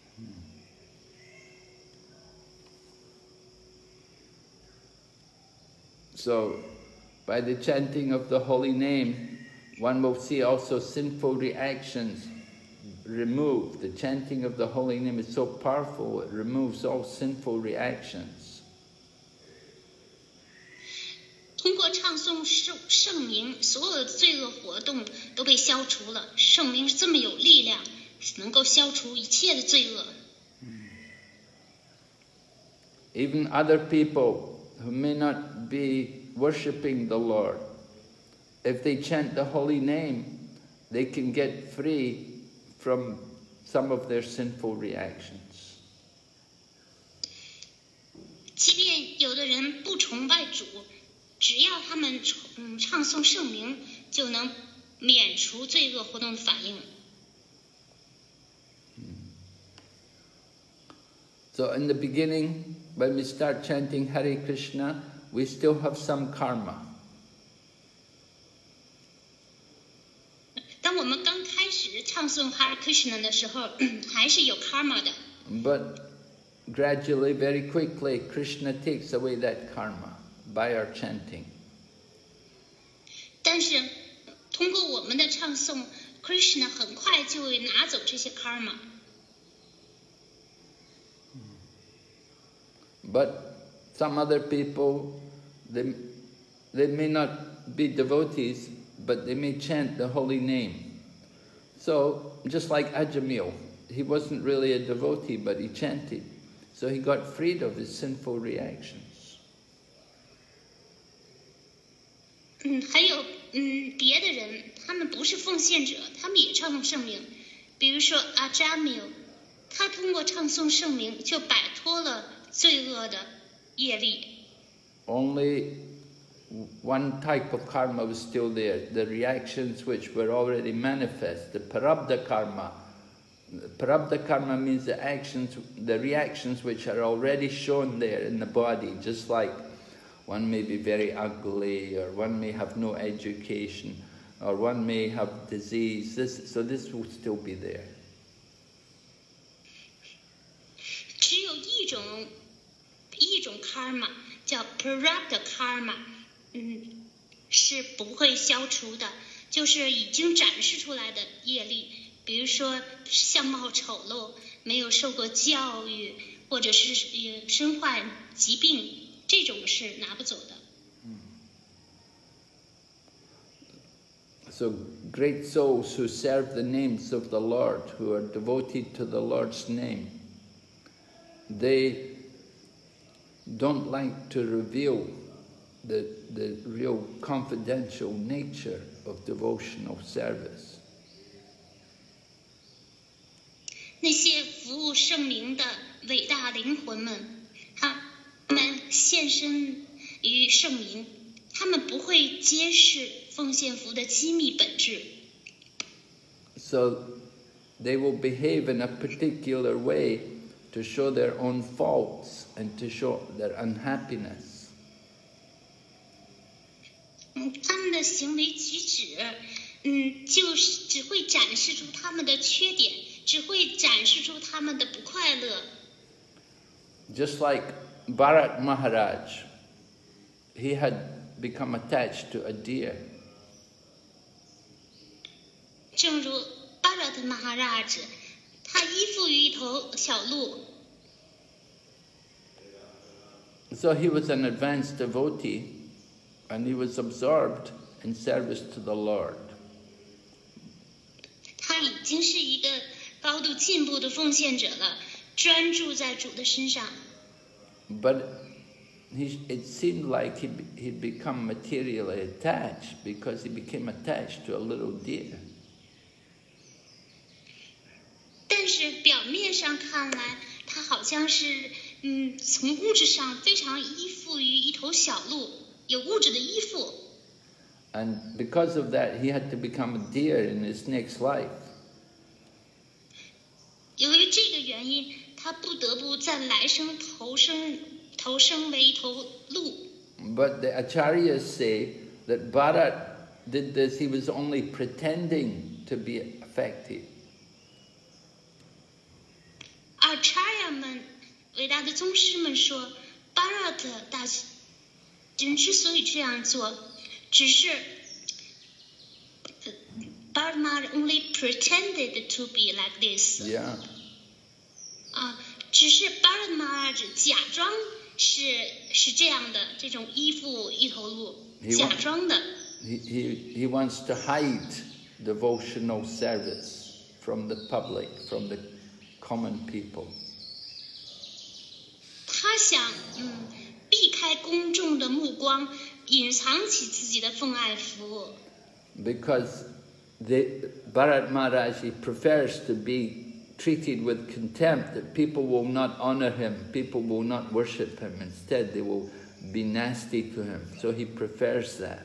So, by the chanting of the holy name, one will see also sinful reactions removed. The chanting of the holy name is so powerful, it removes all sinful reactions. 通过唱诵圣圣名，所有的罪恶活动都被消除了。圣名是这么有力量，能够消除一切的罪恶。 Even other people who may not be worshipping the Lord, if they chant the holy name, they can get free from some of their sinful reactions. 即便有的人不崇拜主，只要他们嗯唱诵圣名，就能免除罪恶活动的反应。 So in the beginning, when we start chanting Hare Krishna, we still have some karma. 当我们刚开始唱诵 Hare Krishna 的时候，还是有 karma 的。 But gradually, very quickly, Krishna takes away that karma by our chanting. 但是通过我们的唱诵 ，Krishna 很快就会拿走这些 karma。 But some other people, they, they may not be devotees, but they may chant the holy name. So, just like Ajamil, he wasn't really a devotee, but he chanted. So he got freed of his sinful reactions. 嗯，还有嗯别的人，他们不是奉献者，他们也唱诵圣名。比如说阿扎缪，他通过唱诵圣名就摆脱了罪恶的业力。 Only one type of karma was still there, the reactions which were already manifest, the parabdha karma. Parabdha karma means the actions, the reactions which are already shown there in the body, just like one may be very ugly, or one may have no education, or one may have disease. This, so this will still be there. 只有一种一种 karma 叫 parabdha karma， 嗯，是不会消除的，就是已经展示出来的业力。比如说相貌丑陋，没有受过教育，或者是身患疾病，这种是拿不走的。 So great souls who serve the names of the Lord, who are devoted to the Lord's name, they don't like to reveal the, the real confidential nature of devotional service. 那些服务圣名的伟大灵魂们，他们献身于圣名，他们不会揭示奉献服的机密本质。 So they will behave in a particular way to show their own faults and to show their unhappiness. 嗯，他们的行为举止，嗯，就是只会展示出他们的缺点。只会展示出他们的不快乐。 Just like Bharat Maharaj, he had become attached to a deer. 正如 Bharat Maharaj， 他依附于一头小鹿。 So he was an advanced devotee, and he was absorbed in service to the Lord. 他已经是一个高度进步的奉献者了，专注在主的身上。 But he, it seemed like he, he'd become materially attached because he became attached to a little deer. 但是表面上看来，他好像是嗯，从物质上非常依附于一头小鹿，有物质的依附。 And because of that, he had to become a deer in his next life. 由于这个原因，他不得不在来生投生投生为一头鹿。 But the acharyas say that Bharat did this, he was only pretending to be effective. 而Acharya们伟大的宗师们说，巴拉特大人之所以这样做，只是 Bharma only pretended to be like this. Yeah. 啊，只是 Bharma 假装是是这样的，这种依附一头鹿， He 假装的。 He, he, he wants to hide devotional service from the public, from the common people. 他想，嗯，避开公众的目光，隐藏起自己的奉爱服务。 Because the, Bharat Maharaj, he prefers to be treated with contempt, that people will not honor him, people will not worship him. Instead, they will be nasty to him. So he prefers that.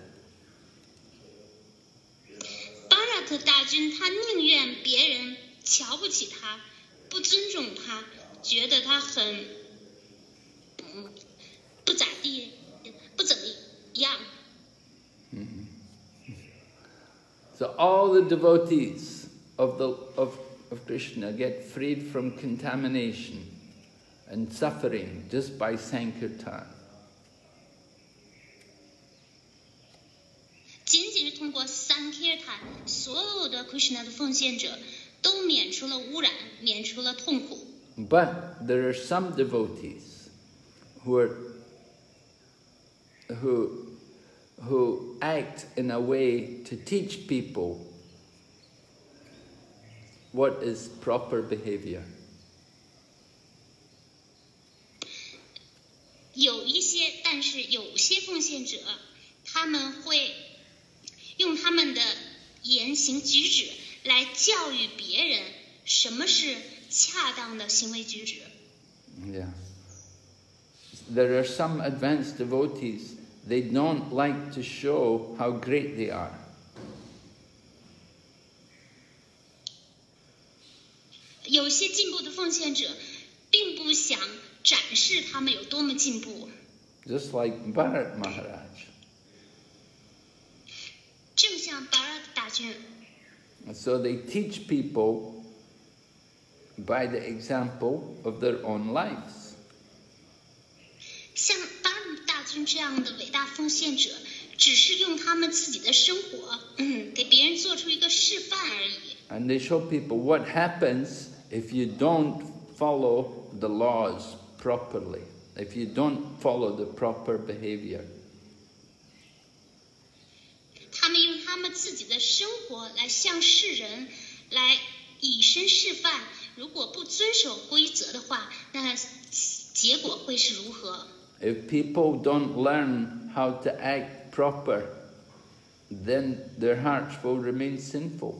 巴拉克大军他宁愿别人瞧不起他，不尊重他，觉得他很嗯不咋地，不怎么样。 So all the devotees of the of of Krishna get freed from contamination and suffering just by Sankirtan. 仅仅是通过三 kirtan， 所有的 Krishna 的奉献者都免除了污染，免除了痛苦。 But there are some devotees who are who who act in a way to teach people what is proper behavior. 有一些，但是有些奉献者，他们会用他们的言行举止来教育别人什么是恰当的行为举止。 Yeah. There are some advanced devotees, they don't like to show how great they are. 有些进步的奉献者并不想展示他们有多么进步。 Just like Bharat Maharaj. 正像巴拉大军， So they teach people by the example of their own lives. 像巴拉大军这样的伟大奉献者，只是用他们自己的生活，嗯，给别人做出一个示范而已。 And they show people what happens if you don't follow the laws properly, if you don't follow the proper behavior. 他们用他们自己的生活来向世人来以身示范，如果不遵守规则的话，那结果会是如何？ If people don't learn how to act proper, then their hearts will remain sinful.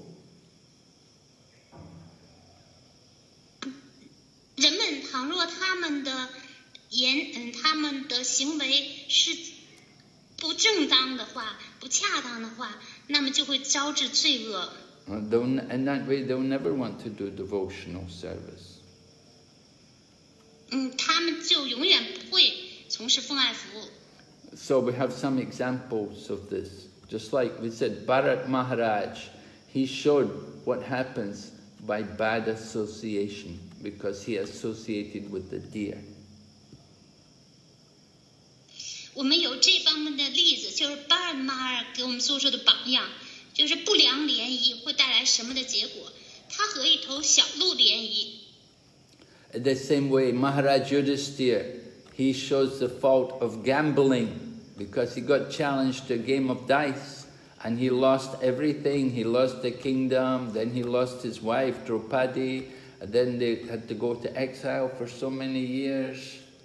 人们倘若他们的言，嗯，他们的行为是不正当的话，不恰当的话，那么就会招致罪恶。 And they'll, in that way, they'll never want to do devotional service. 嗯，他们就永远不会从事奉爱服务。 So we have some examples of this. Just like we said, Bharat Maharaj, he showed what happens by bad association because he associated with the deer. 我们有这方面的例子，就是巴尔马尔给我们做出的榜样，就是不良联谊会带来什么的结果。他和一头小鹿联谊。 In the same way, Maharaj Yudhisthira, he shows the fault of gambling because he got challenged to a game of dice and he lost everything. He lost the kingdom, then he lost his wife Draupadi, and then they had to go to exile for so many years.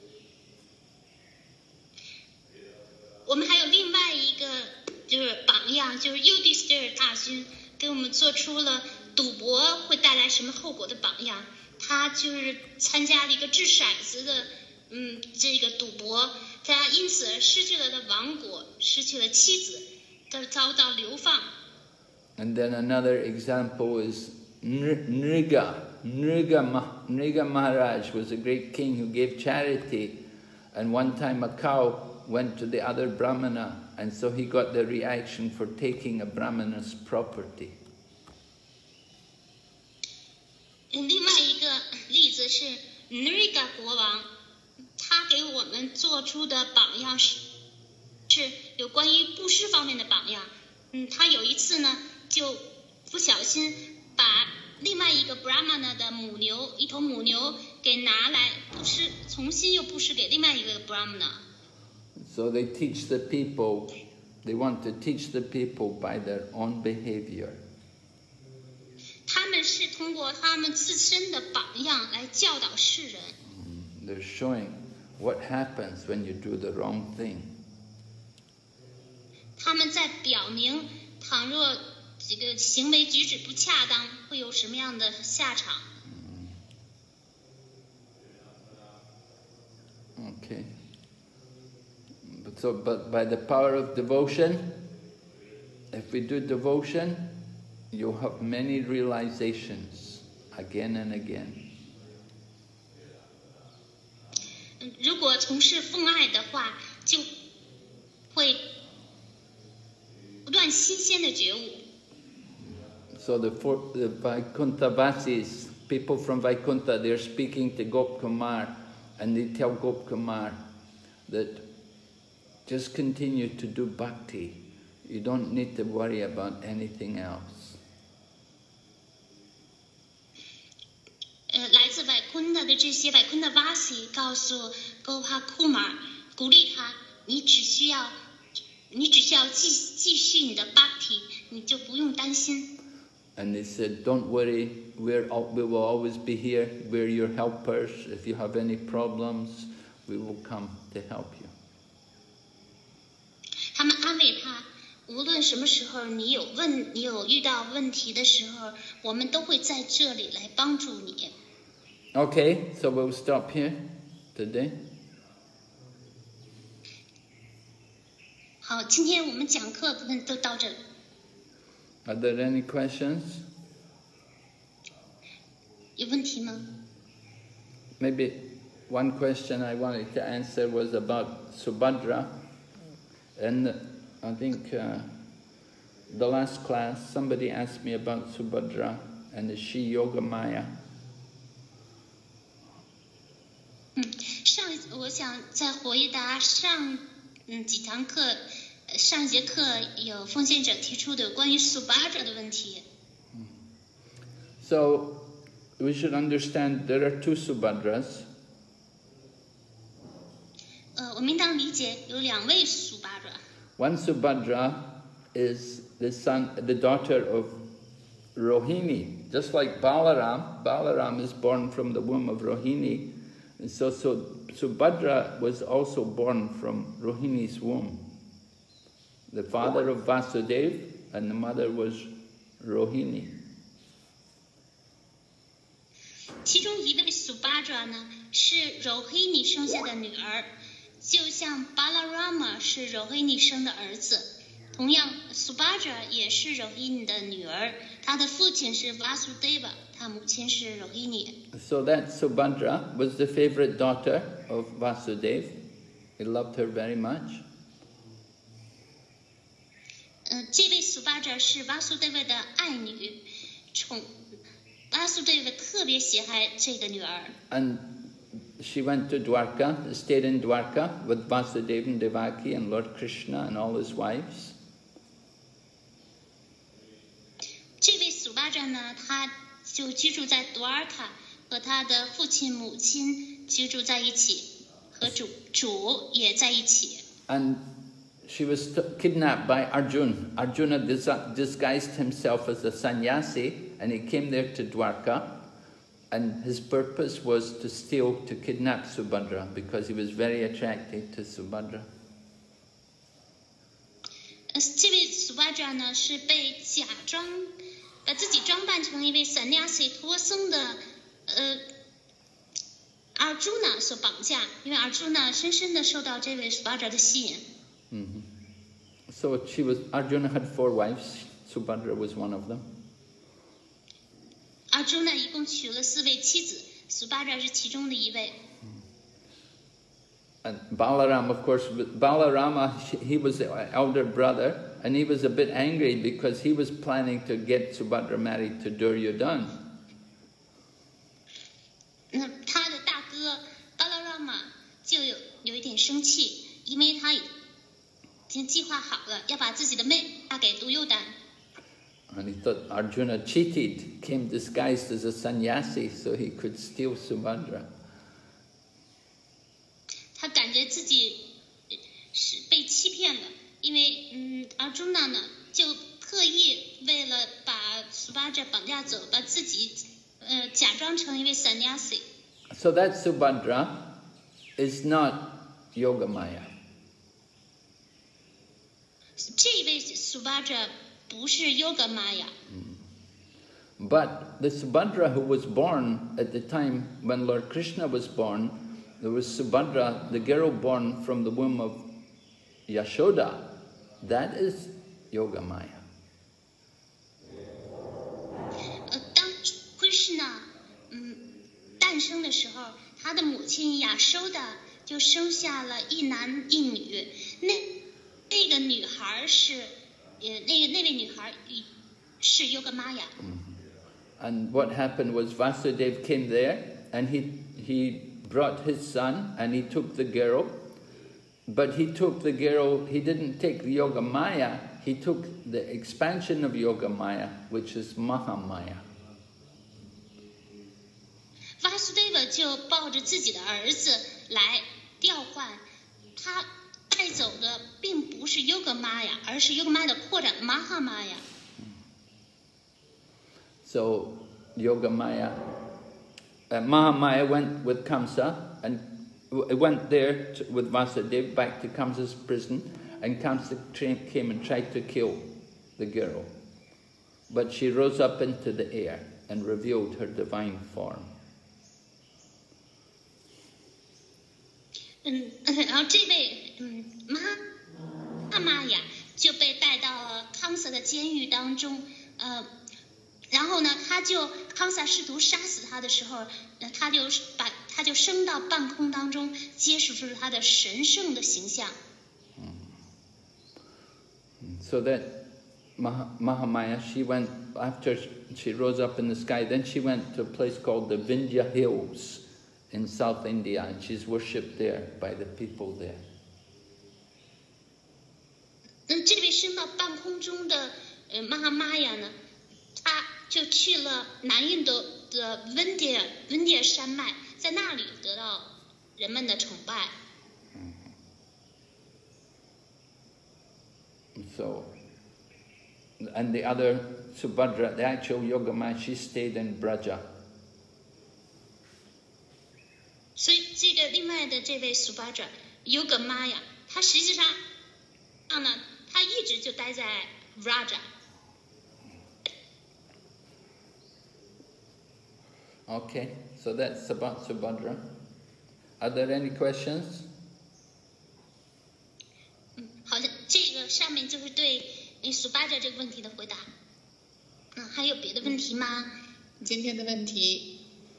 我们还有另外一个就是榜样，就是尤迪斯特尔大军给我们做出了赌博会带来什么后果的榜样。他就是参加了一个掷骰子的，嗯，这个赌博，他因此而失去了他王国，失去了妻子，他遭到流放。 And then another example is Nriga. Nriga, Ma- Nriga Maharaj was a great king who gave charity, and one time a cow went to the other Brahmana, and so he got the reaction for taking a Brahmana's property. 另外一个例子是 Nriga 国王，他给我们做出的榜样是是有关于布施方面的榜样。嗯，他有一次呢，就不小心把另外一个 Brahmana 的母牛，一头母牛给拿来布施，重新又布施给另外一个 Brahmana。 So they teach the people, they want to teach the people by their own behavior. 他们是通过他们自身的榜样来教导世人。 They're showing what happens when you do the wrong thing. 他们在表明，倘若这个行为举止不恰当，会有什么样的下场。 Okay. But so, but by the power of devotion, if we do devotion, you'll have many realizations again and again. 如果从事奉爱的话，就会不断新鲜的觉悟。 So the, four, the Vaikuntavasis, people from Vaikuntha, they're speaking to Gopkumar, and they tell Gopkumar that just continue to do bhakti. You don't need to worry about anything else. 呃，来自外昆的的这些外昆的瓦西告诉沟哈库马，鼓励他，你只需要，你只需要继继续你的 bhakti， 你就不用担心。 And they said, don't worry, we're all, we will always be here. We're your helpers. If you have any problems, we will come to help you. 他们安慰他，无论什么时候你有问，你有遇到问题的时候，我们都会在这里来帮助你。 Okay, so we'll stop here today. 好，今天我们讲课部分都到这里。 Are there any questions? 有问题吗？ Maybe one question I wanted to answer was about Subhadra. And I think uh, the last class, somebody asked me about Subhadra and is she Yogamaya? 嗯，上一我想再回答上嗯几堂课，呃上一节课有奉献者提出的关于 Subhadra 的问题。 So we should understand there are two Subhadras. 呃，我们应当理解有两位 Subhadra。 One Subhadra is the son, the daughter of Rohini, just like Balaram. Balaram is born from the womb of Rohini. And so, so Subhadra was also born from Rohini's womb. The father of Vasudeva and the mother was Rohini. 其中一位 Subhadra 呢是 Rohini 生下的女儿，就像 Balarama 是 Rohini 生的儿子，同样 Subhadra 也是 Rohini 的女儿，她的父亲是 Vasudeva， 她母亲是 Rohini。 So that Subhadra was the favorite daughter of Vasudeva. He loved her very much. 呃，这位 Subhadra 是 Vasudeva 的爱女，宠 Vasudeva 特别喜爱这个女儿。 And she went to Dwarka, stayed in Dwarka with Vasudeva and Devaki and Lord Krishna and all his wives. 这位 Subhadra 呢，她就居住在 Dwarka， 和她的父亲母亲居住在一起，和主主也在一起。 And she was t- kidnapped by Arjuna. Arjuna dis- disguised himself as a sannyasi and he came there to Dwarka. And his purpose was to steal, to kidnap Subhadra because he was very attracted to Subhadra. 呃，这位 Subhadra 呢是被假装把自己装扮成一位 sannyasi 托僧的呃 Arjuna 所绑架，因为 Arjuna 深深的受到这位 Subhadra 的吸引。 Mm-hmm. So she was, Arjuna had four wives. Subhadra was one of them. Arjuna 一共娶了四位妻子 ，Subhadra 是其中的一位。 And Balaram, of course, Balarama, he was the elder brother, and he was a bit angry because he was planning to get Subhadra married to Duryodhana. 那他的大哥 Balarama 就有有一点生气，因为他已经计划好了要把自己的妹嫁给独优丹。 And he thought Arjuna cheated, came disguised as a sannyasi so he could steal Subhadra. 他感觉自己是被欺骗了，因为嗯，Arjuna 呢就特意为了把 Subhadra 绑架走，把自己呃假装成一位 sannyasi。 So that Subhadra is not Yogamaya. 这位 Subhadra 不是 Yogamaya。 But the Subhadra who was born at the time when Lord Krishna was born there was Subhadra, the girl born from the womb of Yashoda. That is Yogamaya. 呃，当 Krishna 嗯诞生的时候，他的母亲亚收达就生下了一男一女。那那个女孩是，呃，那个那位女孩是 Yogamaya。 And what happened was Vasudeva came there and he he brought his son and he took the girl, but he took the girl, he didn't take the Yogamaya, he took the expansion of Yogamaya, which is Mahamaya. Vasudeva 就抱着自己的儿子来调换，他带走的并不是 Yogamaya， 而是 Yogamaya 的扩展 Mahamaya。 So Yogamaya, uh, Mahamaya went with Kamsa and went there to, with Vasudeva back to Kamsa's prison, and Kamsa came and tried to kill the girl. But she rose up into the air and revealed her divine form. 嗯，然后这位嗯妈妈玛雅就被带到了康萨的监狱当中，呃。然后呢，他就康萨试图杀死他的时候，他就把他就升到半空当中，揭示出他的神圣的形象。 So that Mahamaya, she went after she rose up in the sky. Then she went to a place called the Vindhya Hills in South India, and she's worshipped there by the people there. 嗯，这位升到半空中的呃玛哈玛雅呢，他就去了南印度的温迪尔温迪尔山脉，在那里得到人们的崇拜。 So, and the other Subhadra, the actual Yogamaya, she stayed in Braja. 所以这个另外的这位 Subhadra Yogamaya， 她实际上呢，她一直就待在 Vraja。 Okay, so that's about Subhadra. Are there any questions? 嗯，好像这个上面就是对 Subhadra 这个问题的回答。嗯，还有别的问题吗？ 今天的问题，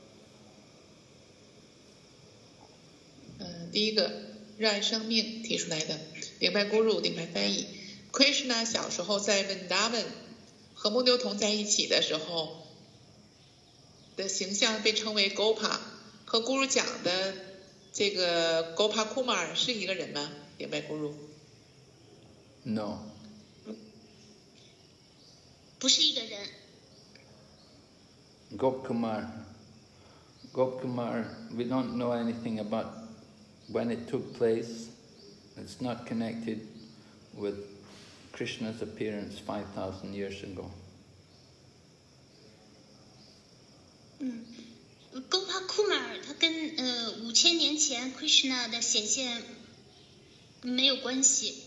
呃，第一个热爱生命提出来的，领白 Guru 领白翻译。Krishna 小时候在 Vrindavan 和牦牛童在一起的时候的形象被称为 Gopa， 和 Guru 讲的这个 Gopa Kumar 是一个人吗？领白 Guru？ No. 不是一个人。 Gopkumar. Gopkumar, we don't know anything about when it took place. It's not connected with Krishna's appearance five thousand years ago. 嗯 ，Gopa Kumar 他跟呃五千年前 Krishna 的显现没有关系。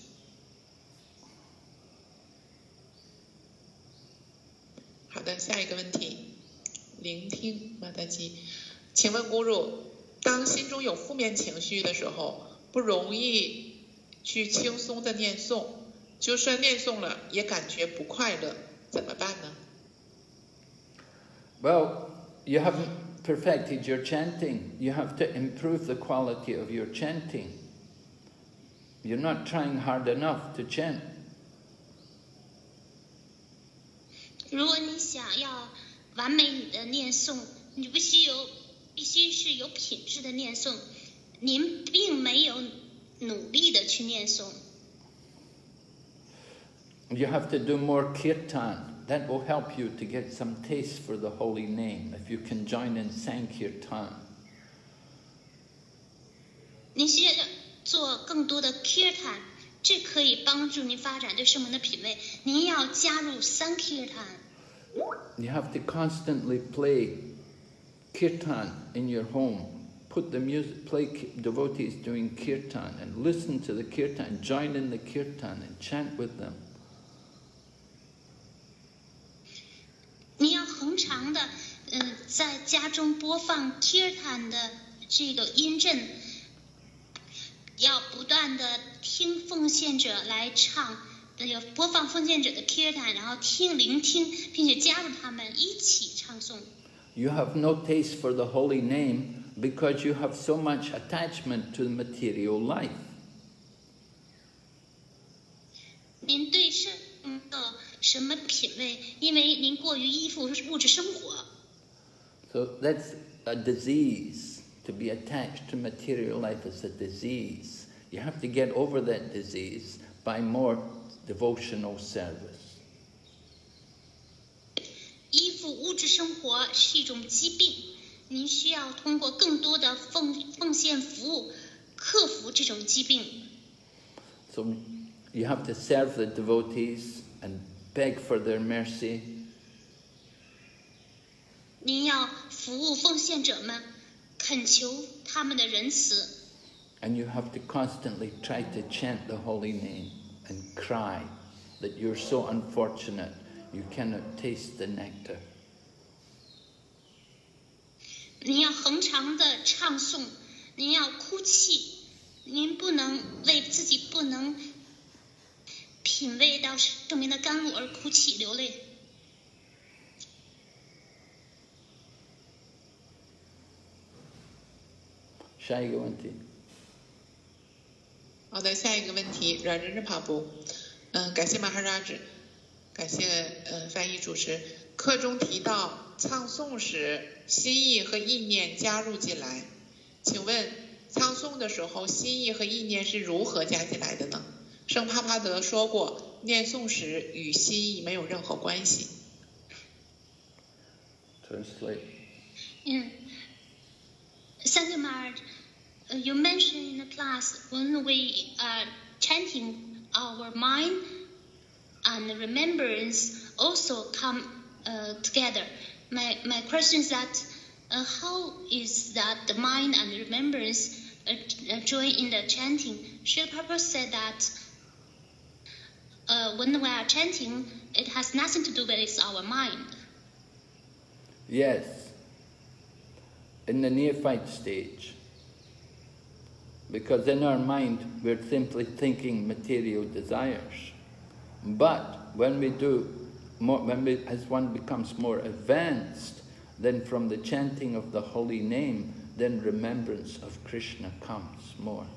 好的，下一个问题，聆听马达基，请问 Guru， 当心中有负面情绪的时候，不容易去轻松的念诵，就算念诵了也感觉不快乐，怎么办呢？ Well, you haven't perfected your chanting. You have to improve the quality of your chanting. You're not trying hard enough to chant. 如果你想要完美你的念诵，你必须有必须是有品质的念诵。您并没有努力的去念诵。 You have to do more kirtan. That will help you to get some taste for the holy name, if you can join in Sankirtan. 您需要做更多的 kirtan， 这可以帮助您发展对圣文的品味。您要加入 Sankirtan。 You have to constantly play kirtan in your home. Put the music, play devotees doing kirtan, and listen to the kirtan. Join in the kirtan and chant with them. 你要恒常的，嗯、呃，在家中播放 kirtan 的这个音阵，要不断的听奉献者来唱，那个播放奉献者的 kirtan， 然后听聆听，并且加入他们一起唱诵。 You have no taste for the holy name because you have so much attachment to the material life. 您对圣的什么品味？因为您过于依附物质生活。 So that's a disease. To be attached to material life is a disease. You have to get over that disease by more devotional service. 依附物质生活是一种疾病，您需要通过更多的奉奉献服务，克服这种疾病。 So you have to serve the devotees and beg for their mercy. 您要服务奉献者们，恳求他们的仁慈。 And you have to constantly try to chant the holy name and cry that you're so unfortunate you cannot taste the nectar. 您要恒常的唱诵，您要哭泣，您不能为自己不能品味到圣明的甘露而哭泣流泪。 下一个问题。 好的，下一个问题，阮仁仁帕布，嗯，感谢马哈拉子，感谢呃翻译主持。课中提到唱诵时心意和意念加入进来，请问唱诵的时候心意和意念是如何加进来的呢？圣帕帕德说过，念诵时与心意没有任何关系。 Translate. Mm. Thank you, Marge. Uh, you mentioned in the class when we are chanting, our mind and remembrance also come uh, together. My my question is that uh, how is that the mind and remembrance uh, uh, join in the chanting? Srila Prabhupada said that uh, when we are chanting, it has nothing to do with our mind. Yes. In the neophyte stage. Because in our mind, we're simply thinking material desires. But when we do, more, when we, as one becomes more advanced, then from the chanting of the holy name, then remembrance of Krishna comes more.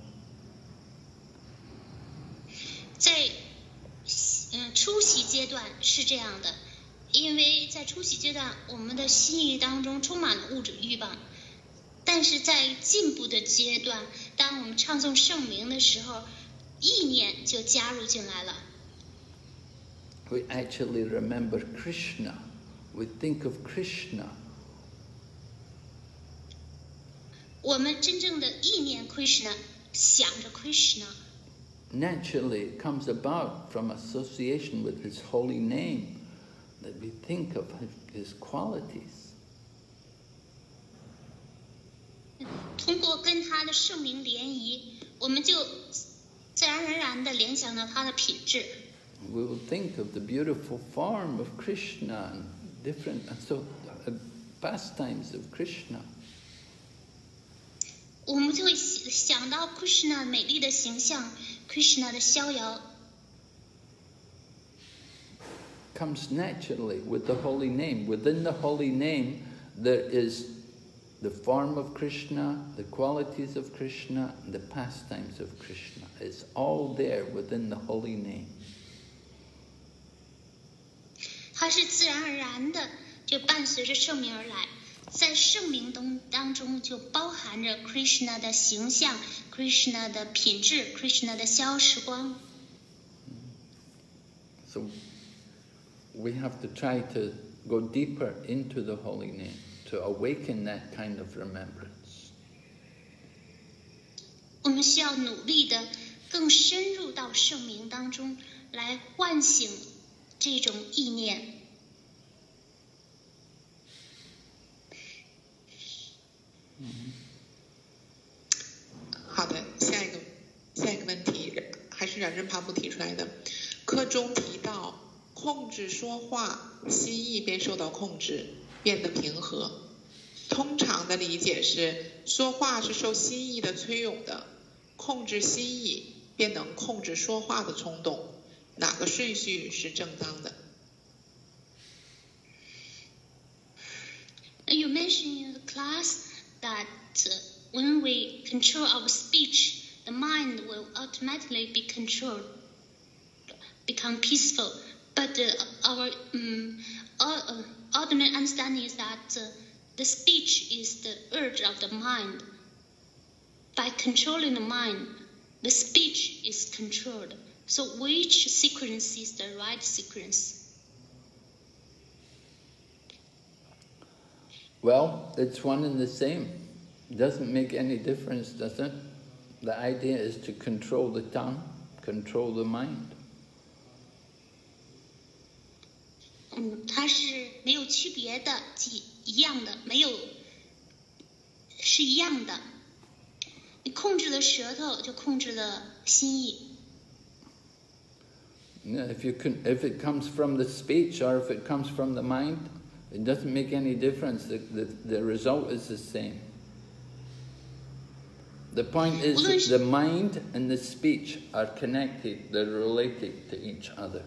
在嗯初习阶段是这样的，因为在初习阶段，我们的心意当中充满了物质欲望。但是在进步的阶段，当我们唱诵圣名的时候，意念就加入进来了。 We actually remember Krishna. We think of Krishna. 我们真正的意念 Krishna， 想着 Krishna。 Naturally, it comes about from association with His holy name, that we think of His qualities. 通过跟他的圣名联谊，我们就自然而然地联想到他的品质。 We will think of the beautiful form of Krishna and different and so uh, pastimes of Krishna. 我们就会想到 Krishna 美丽的形象 ，Krishna 的逍遥。 Comes naturally with the holy name. Within the holy name, there is the form of Krishna, the qualities of Krishna, and the pastimes of Krishna. It's all there within the holy name. 它是自然而然的，就伴随着圣名而来。在圣名当当中，就包含着 Krishna 的形象、Krishna 的品质、Krishna 的逍遥时光。 So we have to try to go deeper into the holy name, to awaken that kind of remembrance. 我们需要努力的更深入到圣名当中，来唤醒这种意念。 好的，下一个下一个问题还是冉仁帕布提出来的。课中提到控制说话，心意便受到控制，变得平和。 通常的理解是，说话是受心意的催涌的，控制心意便能控制说话的冲动，哪个顺序是正当的？ You mentioned in the class that uh, when we control our speech, the mind will automatically be controlled, become peaceful. But uh, our um, uh, ordinary understanding is that uh, the speech is the urge of the mind. By controlling the mind, the speech is controlled. So which sequence is the right sequence? Well, it's one and the same. Doesn't make any difference, does it? The idea is to control the tongue, control the mind. 嗯，它是没有区别的，即一样的，没有是一样的。你控制了舌头，就控制了心意。 Yeah, if you can, if it comes from the speech or if it comes from the mind, it doesn't make any difference. The, the, the result is the same. The point is that the mind and the speech are connected, they're related to each other.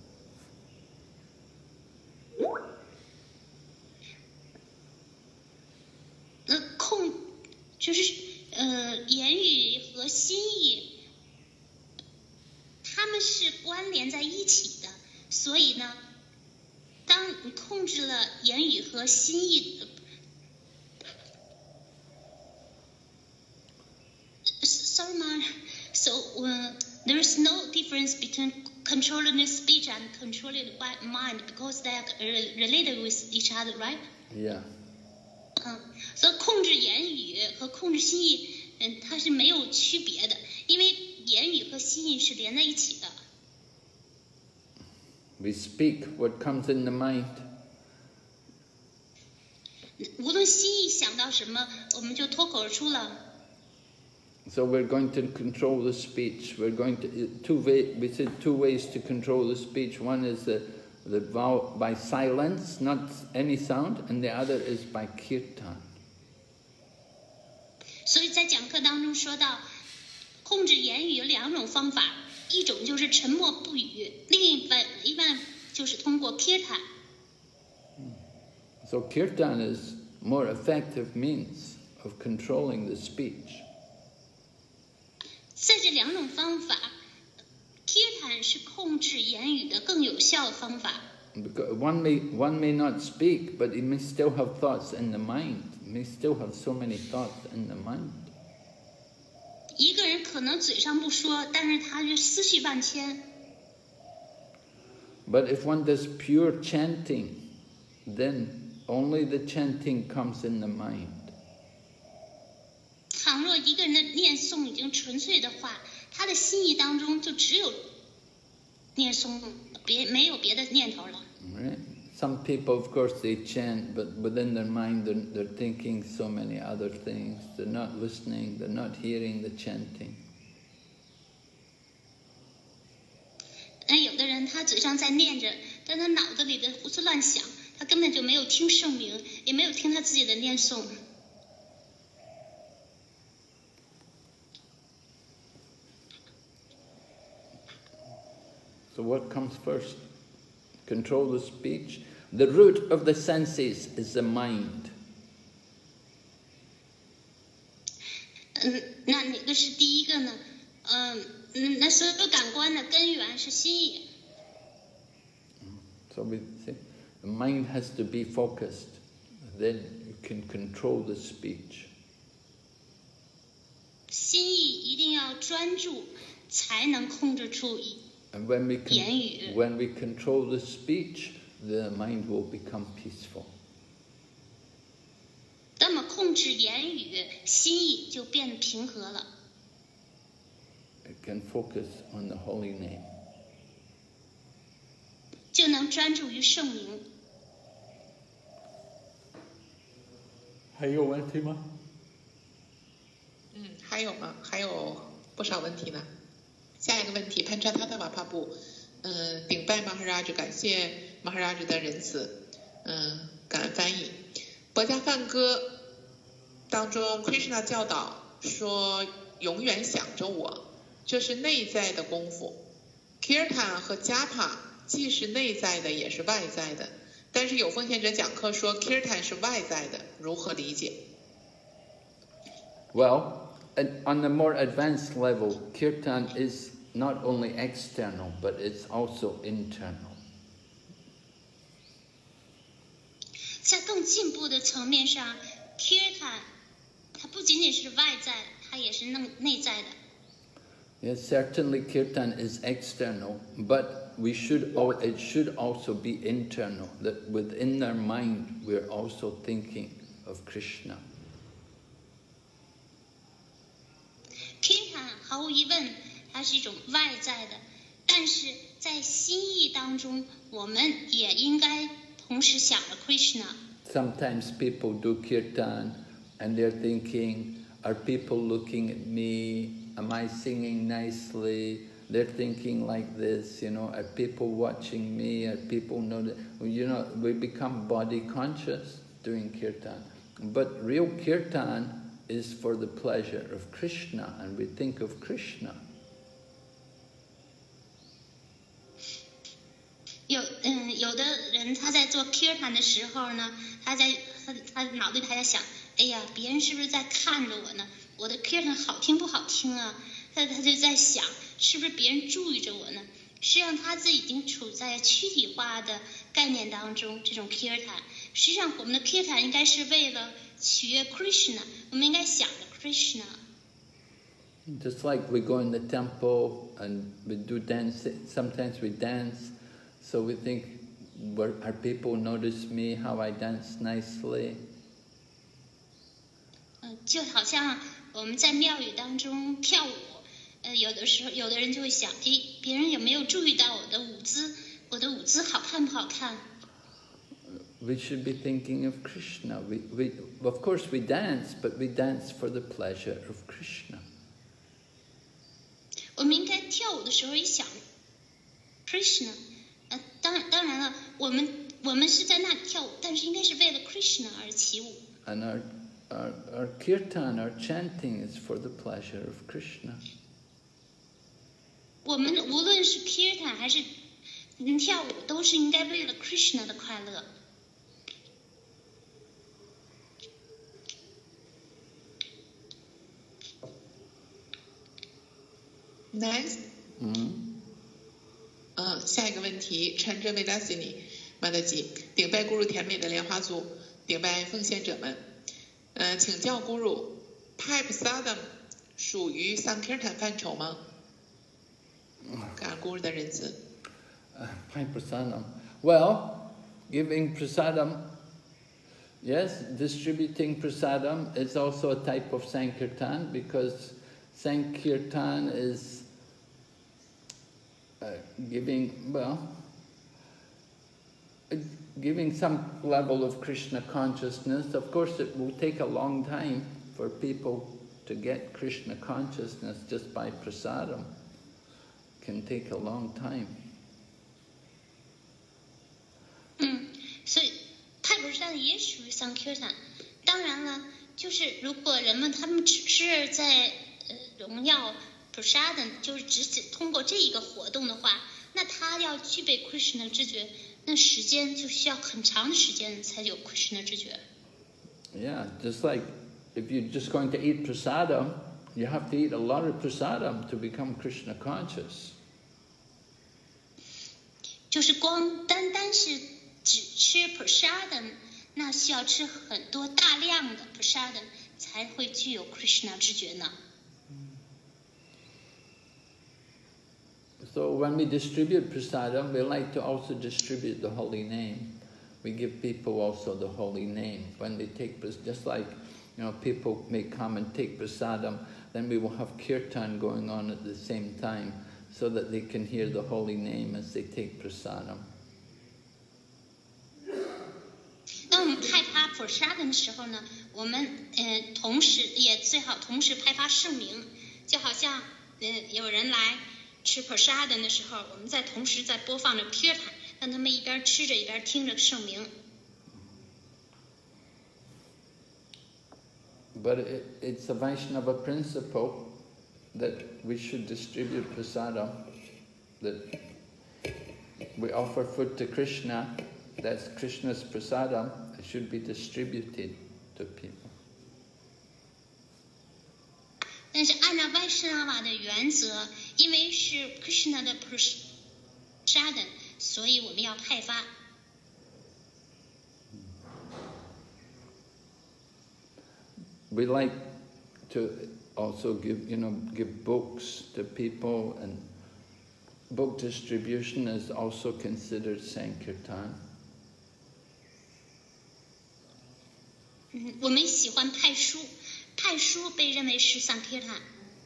那控就是呃，言语和心意，它们是关联在一起的，所以呢。 当你控制了言语和心意 ，sorry, ma. So uh, there is no difference between controlling the speech and controlling the mind because they are related with each other, right? Yeah. 嗯，所以控制言语和控制心意，嗯，它是没有区别的，因为言语和心意是连在一起的。 We speak what comes in the mind. 无论心意想到什么，我们就脱口而出了。 So we're going to control the speech. We're going to two way. We said two ways to control the speech. One is the the vow by silence, not any sound, and the other is by kirtan. 所以在讲课当中说到，控制言语有两种方法。 一种就是沉默不语，另一半一半就是通过 kirtan。 So kirtan is more effective means of controlling the speech. 在这两种方法 ，kirtan 是控制言语的更有效的方法。 Because one may one may not speak, but he may still have thoughts in the mind. He may still have so many thoughts in the mind. 一个人可能嘴上不说，但是他是思绪万千。 But if one does pure chanting, then only the chanting comes in the mind. 倘若一个人的念诵已经纯粹的话，他的心意当中就只有念诵，别没有别的念头了。 Right? Some people, of course, they chant, but within their mind they're, they're thinking so many other things. They're not listening, they're not hearing the chanting. 那有的人他嘴上在念着，但他脑子里的胡思乱想，他根本就没有听圣名，也没有听他自己的念诵。 So what comes first? Control the speech. The root of the senses is the mind. 嗯，那哪个是第一个呢？嗯嗯，那所有感官的根源是心意。 So we say the mind has to be focused. Then you can control the speech. 心意一定要专注，才能控制住 And when we, 言语。 con when we control the speech, the mind will become peaceful. 那么控制言语，心意就变得平和了。 It can focus on the holy name. 就能专注于圣名。 还有问题吗？ 嗯，还有吗？还有不少问题呢。下一个问题，潘查塔塔瓦帕布，嗯，顶拜马哈拉吉，感谢马哈拉吉的仁慈，嗯，感恩翻译。博家梵歌当中 Krishna 教导说永远想着我，这是内在的功夫。 Kirtan 和 Japa 既是内在的也是外在的，但是有奉献者讲课说 Kirtan 是外在的，如何理解？ Well, on the more advanced level, kirtan is not only external, but it's also internal. 在更进步的层面上 ，Kirtan 它不仅仅是外在的，它也是内内在的。 Yes, certainly kirtan is external, but we should, it should also be internal, that within our mind we're also thinking of Krishna. Kirtan 毫无疑问，它是一种外在的，但是在心意当中，我们也应该同时想着 Krishna。 Sometimes people do kirtan and they're thinking, are people looking at me? Am I singing nicely? They're thinking like this, you know, are people watching me? Are people know that, you know, we become body conscious doing kirtan. But real kirtan is for the pleasure of Krishna, and we think of Krishna. 有嗯，有的人他在做 kirtan 的时候呢，他在他他脑子里还在想，哎呀，别人是不是在看着我呢？我的 kirtan 好听不好听啊？他他就在想，是不是别人注意着我呢？实际上，他自己已经处在躯体化的概念当中。这种 kirtan， 实际上我们的 kirtan 应该是为了取悦 Krishna， 我们应该想着 Krishna。 Just like we go in the temple and we do dance, sometimes we dance, so we think, are people notice me, how I dance nicely? 嗯，就好像我们在庙宇当中跳舞，呃，有的时候有的人就会想，诶，别人有没有注意到我的舞姿？我的舞姿好看不好看？ We should be thinking of Krishna. We, we, of course we dance, but we dance for the pleasure of Krishna. 我们应该跳舞的时候也想 Krishna， 呃，当当然了，我们我们是在那里跳舞，但是应该是为了 Krishna 而起舞。 And our, our, our kirtan, our chanting is for the pleasure of Krishna. 我们无论是 kirtan 还是嗯跳舞，都是应该为了 Krishna 的快乐。 Next， 嗯， 嗯，下一个问题，陈真维达西尼马德吉，顶拜咕噜甜美的莲花族，顶拜奉献者们，呃，请教咕噜 ，Pipe Sadam 属于 Sankirtan 范畴吗？感咕噜的仁慈。 Uh, Pai prasadam. Well, giving prasadam, yes, distributing prasadam is also a type of Sankirtan, because Sankirtan is uh, giving, well, uh, giving some level of Krishna consciousness. Of course, it will take a long time for people to get Krishna consciousness just by prasadam. It can take a long time. 嗯，所以泰普山也属于 Sankirtan。当然了，就是如果人们他们只是在呃荣耀 Prasadam， 就是只通过这一个活动的话，那他要具备 Krishna 知觉，那时间就需要很长的时间才有 Krishna 知觉。 Yeah, just like if you're just going to eat prasadam, you have to eat a lot of prasadam to become Krishna conscious. 就是光单单是只吃 Prasadam， 那需要吃很多大量的 Prasadam 才会具有 Krishna 知觉呢。 So when we distribute prasadam, we like to also distribute the holy name. We give people also the holy name. When they take, just like, you know, people may come and take prasadam, then we will have kirtan going on at the same time, so that they can hear the holy name as they take prasadam. 当我们派发 Prasadam 的时候呢，我们呃同时也最好同时派发圣名，就好像呃有人来吃 Prasadam 的时候，我们在同时在播放着 Kirtan， 让他们一边吃着一边听着圣名。 but it, it's a Vaishnava principle that we should distribute prasadam, that we offer food to Krishna, that's Krishna's prasadam, it should be distributed to people. 但是按照外舍那瓦的原则，因为是 Krishna 的 prasadam， 所以我们要派发。 We like to also give, you know, give books to people, and book distribution is also considered Sankirtan. 嗯，我们喜欢派书，派书被认为是 Sankirtan。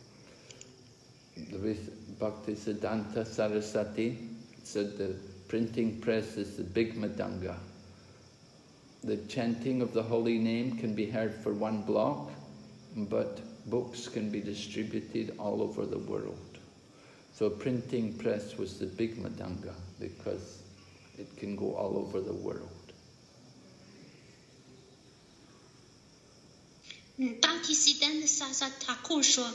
The Bhaktisiddhanta Saraswati said the printing press is the big Madanga. The chanting of the holy name can be heard for one block, but books can be distributed all over the world. So a printing press was the big Madanga because it can go all over the world. 嗯，巴提西丹的萨萨塔库说，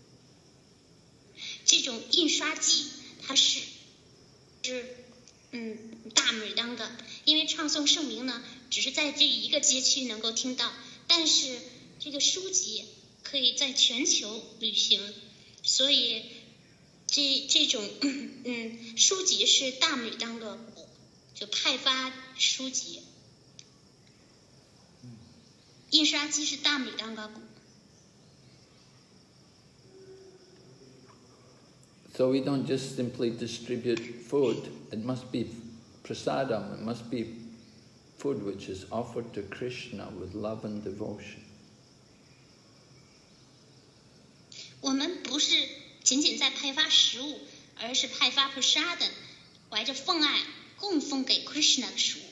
这种印刷机它是是嗯大美当的，因为唱诵圣名呢，只是在这一个街区能够听到，但是这个书籍可以在全球旅行，所以这这种嗯书籍是大美当的，就派发书籍。印刷机是大美当的股。 So we don't just simply distribute food, it must be prasadam, it must be food which is offered to Krishna with love and devotion. 我们不是仅仅在派发食物，而是派发 prasadam， 怀着奉爱供奉给 Krishna 的食物。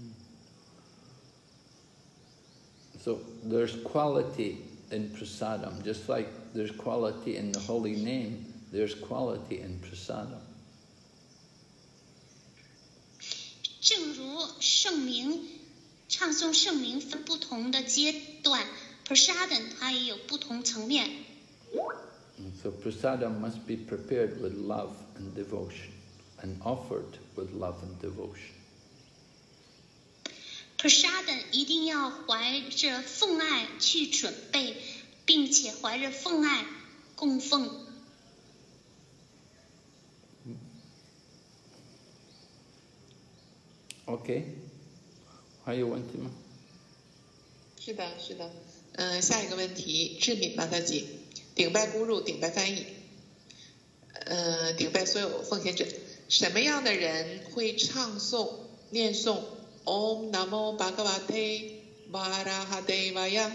So there's quality in prasadam, just like there's quality in the holy name, there's quality in prasadam. 正如圣名唱诵圣名分不同的阶段 ，prasadam 它也有不同层面。 And so prasadam must be prepared with love and devotion, and offered with love and devotion. prasadam 一定要怀着奉爱去准备，并且怀着奉爱供奉。 Okay, 还有问题吗？ 是的，是的。嗯、呃，下一个问题，智敏马大姐，顶拜咕噜，顶拜翻译，呃，顶拜所有奉献者。什么样的人会唱诵、念诵 Om Namo Bhagavate Varahadevaya？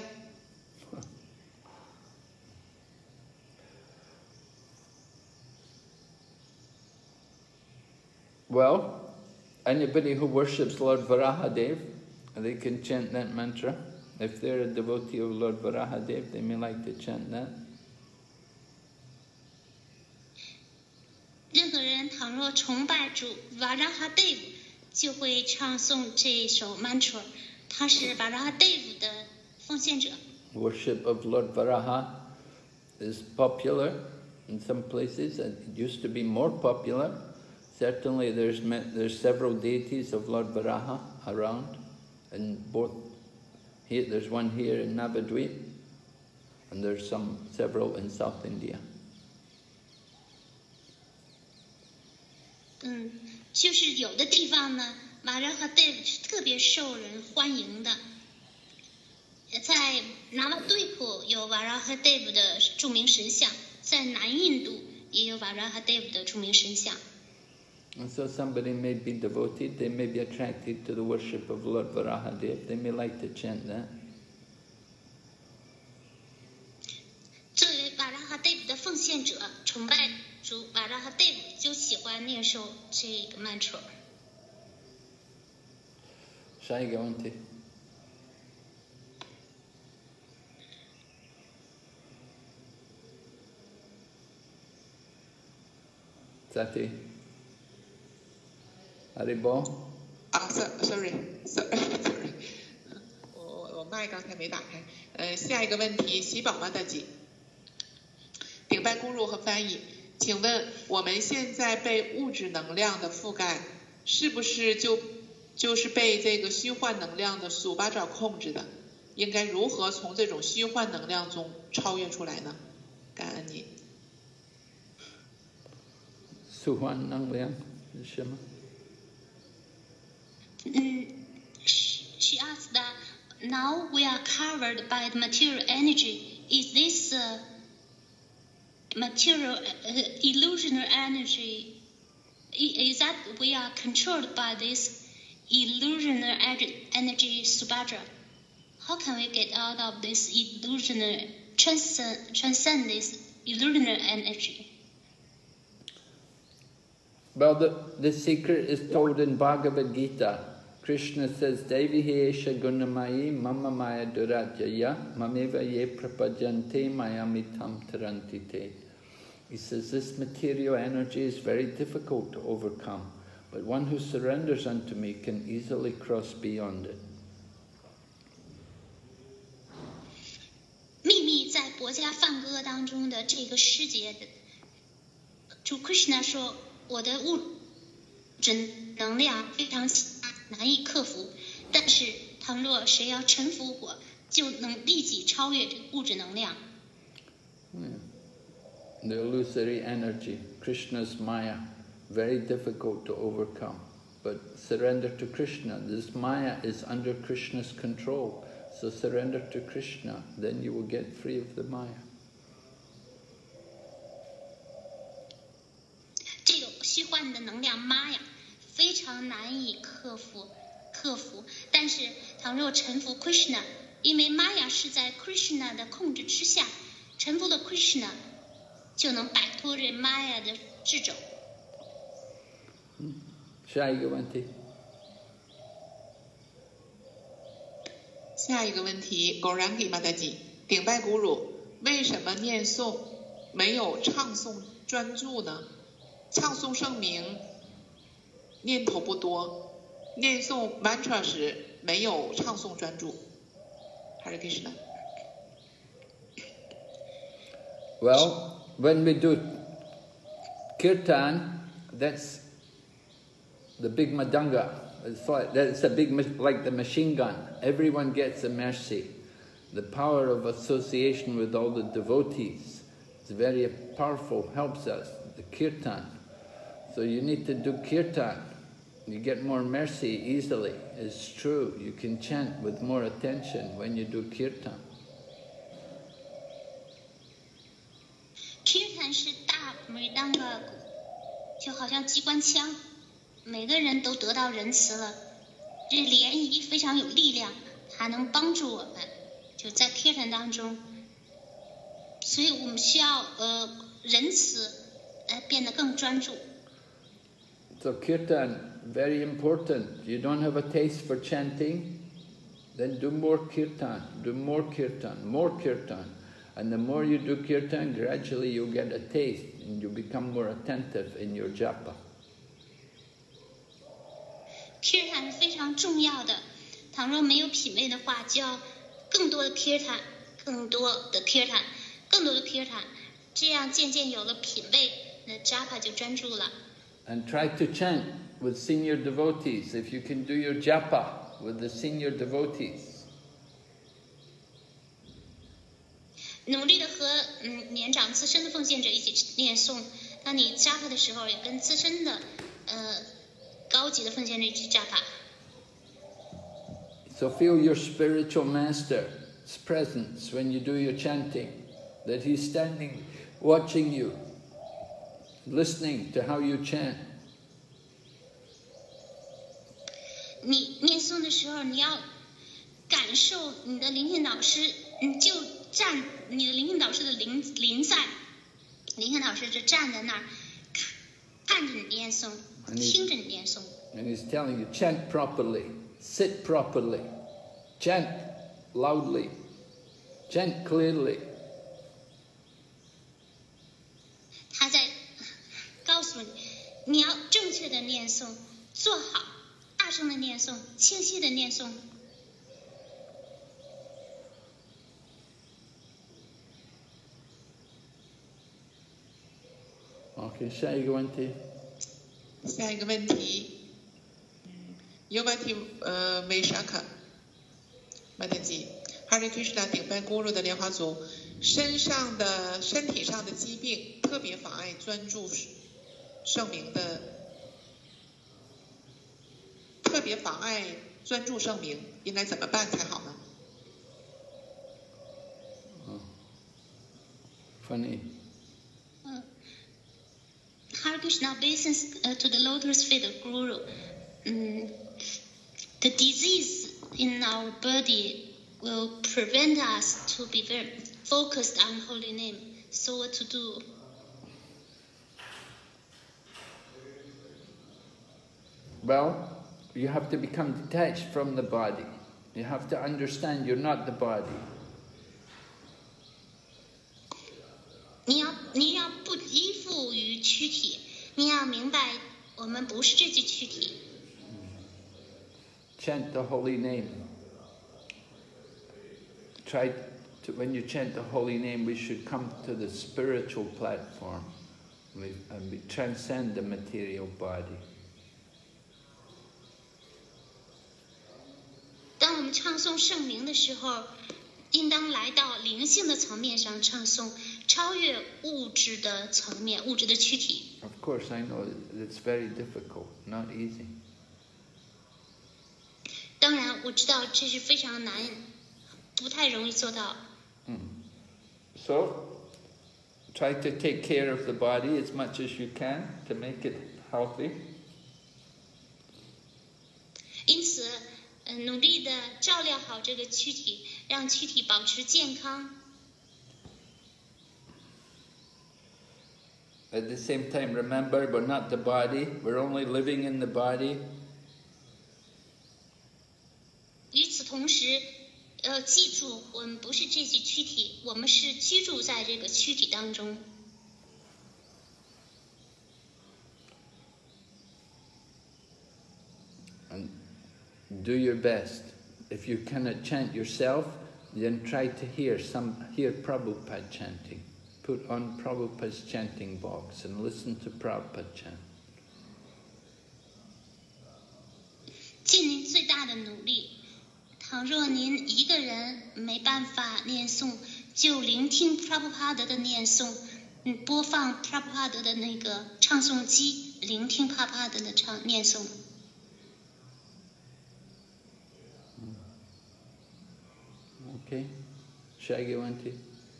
Well, anybody who worships Lord Varahadev, they can chant that mantra. If they're a devotee of Lord Varahadev, they may like to chant that. 任何人倘若崇拜主 Varahadev， 就会唱诵这首 mantra。他是 Varahadev 的奉献者。 Worship of Lord Varaha is popular in some places, and it used to be more popular. Certainly there's, there's several deities of Lord Varaha around, and both here, there's one here in Navadvip, and there's some several in South India. 嗯，就是有的地方呢 ，Varahadev 是特别受人欢迎的。在拿瓦对普有 Varahadev 的著名神像，在南印度也有 Varahadev 的著名神像。 And so somebody may be devoted, they may be attracted to the worship of Lord Varahadev, they may like to chant that. 作为 Varahadev 的奉献者，崇拜主 Varahadev 就喜欢念诵这个 mantra。 下一个问题。Sati. Haribo. 啊 ，sorry，sorry，sorry，我我麦刚才没打开。呃，下一个问题，喜宝玛大吉，顶拜咕噜和翻译，请问我们现在被物质能量的覆盖，是不是就就是被这个虚幻能量的苏巴爪控制的？应该如何从这种虚幻能量中超越出来呢？感恩你。 虚幻能量是什么？ 嗯 she asked that now we are covered by the material energy. Is this uh, material uh, illusionary energy? Is that we are controlled by this illusionary energy, Subhadra? How can we get out of this illusionary, transcend, transcend this illusionary energy? Well, the, the secret is told in Bhagavad Gita. Krishna says, Devi esha gunamayi mama maya durajaya mameva ye prapajante mayamitam tarantite. He says, this material energy is very difficult to overcome, but one who surrenders unto me can easily cross beyond it. 秘密在《薄伽梵歌》当中的这个诗节的，主 Krishna 说，我的物质能量非常难以克服，但是倘若谁要臣服我，就能立即超越这物质能量。 Yeah. The illusory energy, Krishna's Maya, very difficult to overcome. But surrender to Krishna. This Maya is under Krishna's control. So surrender to Krishna, then you will get free of the Maya. 这个虚幻的能量 Maya 非常难以克服，克服。但是倘若臣服 Krishna， 因为 Maya 是在 Krishna 的控制之下，臣服了 Krishna， 就能摆脱这 Maya 的掣肘。 下一个问题。 下一个问题，狗然给马达吉，顶拜古鲁，为什么念诵没有唱诵专注呢？唱诵圣名念头不多，念诵 mantra 时没有唱诵专注。Hare Krishna。 Well, when we do kirtan, that's the big madanga. It's like, that's a big, like the machine gun. Everyone gets a mercy. The power of association with all the devotees is very powerful, helps us, the kirtan. So you need to do kirtan. You get more mercy easily. It's true. You can chant with more attention when you do kirtan. Kirtan 是大 mridanga 鼓，就好像机关枪。每个人都得到仁慈了，这涟漪非常有力量，它能帮助我们，就在 Kirtan 当中，所以我们需要呃仁慈来变得更专注。 So kirtan, very important. You don't have a taste for chanting, then do more kirtan, do more kirtan, more kirtan. And the more you do kirtan, gradually you'll get a taste and you become more attentive in your japa. Kirtan 是非常重要的，倘若没有品味的话，就要更多的 Kirtan， 更多的 Kirtan， 更多的 Kirtan， 这样渐渐有了品味，那 japa 就专注了。 And try to chant with senior devotees, if you can do your japa with the senior devotees. 努力的和嗯年长资深的奉献者一起念诵，当你 japa 的时候，也跟资深的呃高级的奉献者一起 japa。 So feel your spiritual master's presence when you do your chanting, that he's standing, watching you, listening to how you chant. 你念诵的时候，你要感受你的灵性导师，你就站你的灵性导师的临临在，灵性导师就站在那儿，看看着你念诵，听着你念诵。 And he's telling you, chant properly, sit properly, chant loudly, chant clearly. 他在告诉你，你要正确的念诵，做好，大声的念诵，清晰的念诵。 OK， 下一个问题。 下一个问题，嗯 ，Yovati 呃 Vaishaka Mataji Hare Krishna 顶拜 Guru 的莲花族，身上的身体上的疾病特别妨碍专注圣名的，特别妨碍专注圣名，应该怎么办才好呢？ Funny. Uh, Hare Krishna obeisance uh, to the lotus feet of Guru. Um, the disease in our body will prevent us to be very focused on holy name. So what to do? Well, you have to become detached from the body. You have to understand you're not the body. 你要你要不依附于躯体，你要明白我们不是这具躯体。 Chant the holy name. Try to, when you chant the holy name, we should come to the spiritual platform. We, and we transcend the material body. 当我们唱诵圣名的时候，应当来到灵性的层面上唱诵，超越物质的层面、物质的躯体。 Of course, I know it's very difficult, not easy. 当然，我知道这是非常难，不太容易做到。 Mm. So, try to take care of the body as much as you can to make it healthy. 因此，呃，努力的照料好这个躯体，让躯体保持健康。 At the same time, remember, we're not the body. We're only living in the body. 与此同时，呃，记住，我们不是这具躯体，我们是居住在这个躯体当中。 And do your best. If you cannot chant yourself, then try to hear some hear Prabhupada chanting. Put on Prabhupada's chanting box and listen to Prabhupada chant. 尽您最大的努力。倘若您一个人没办法念诵，就聆听 Prabhupada 的念诵，嗯，播放 Prabhupada 的那个唱诵机，聆听 Prabhupada 的唱念诵。 Okay. 下一个问题。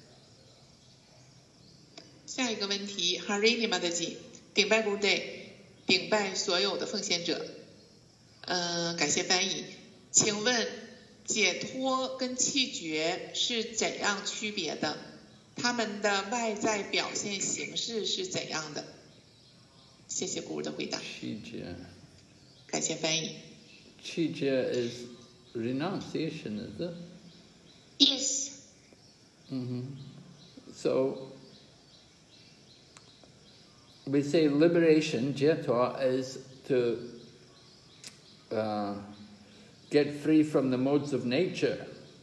下一个问题 ，Harini Mataji 顶拜 Gurudev 顶拜所有的奉献者。呃，感谢翻译，请问解脱跟气绝是怎样区别的？他们的外在表现形式是怎样的？谢谢 Guru 的回答。 气绝。 感谢翻译。 气绝 is renunciation, is it? Yes. Mm-hmm. So we say liberation, jeta, is to uh, get free from the modes of nature.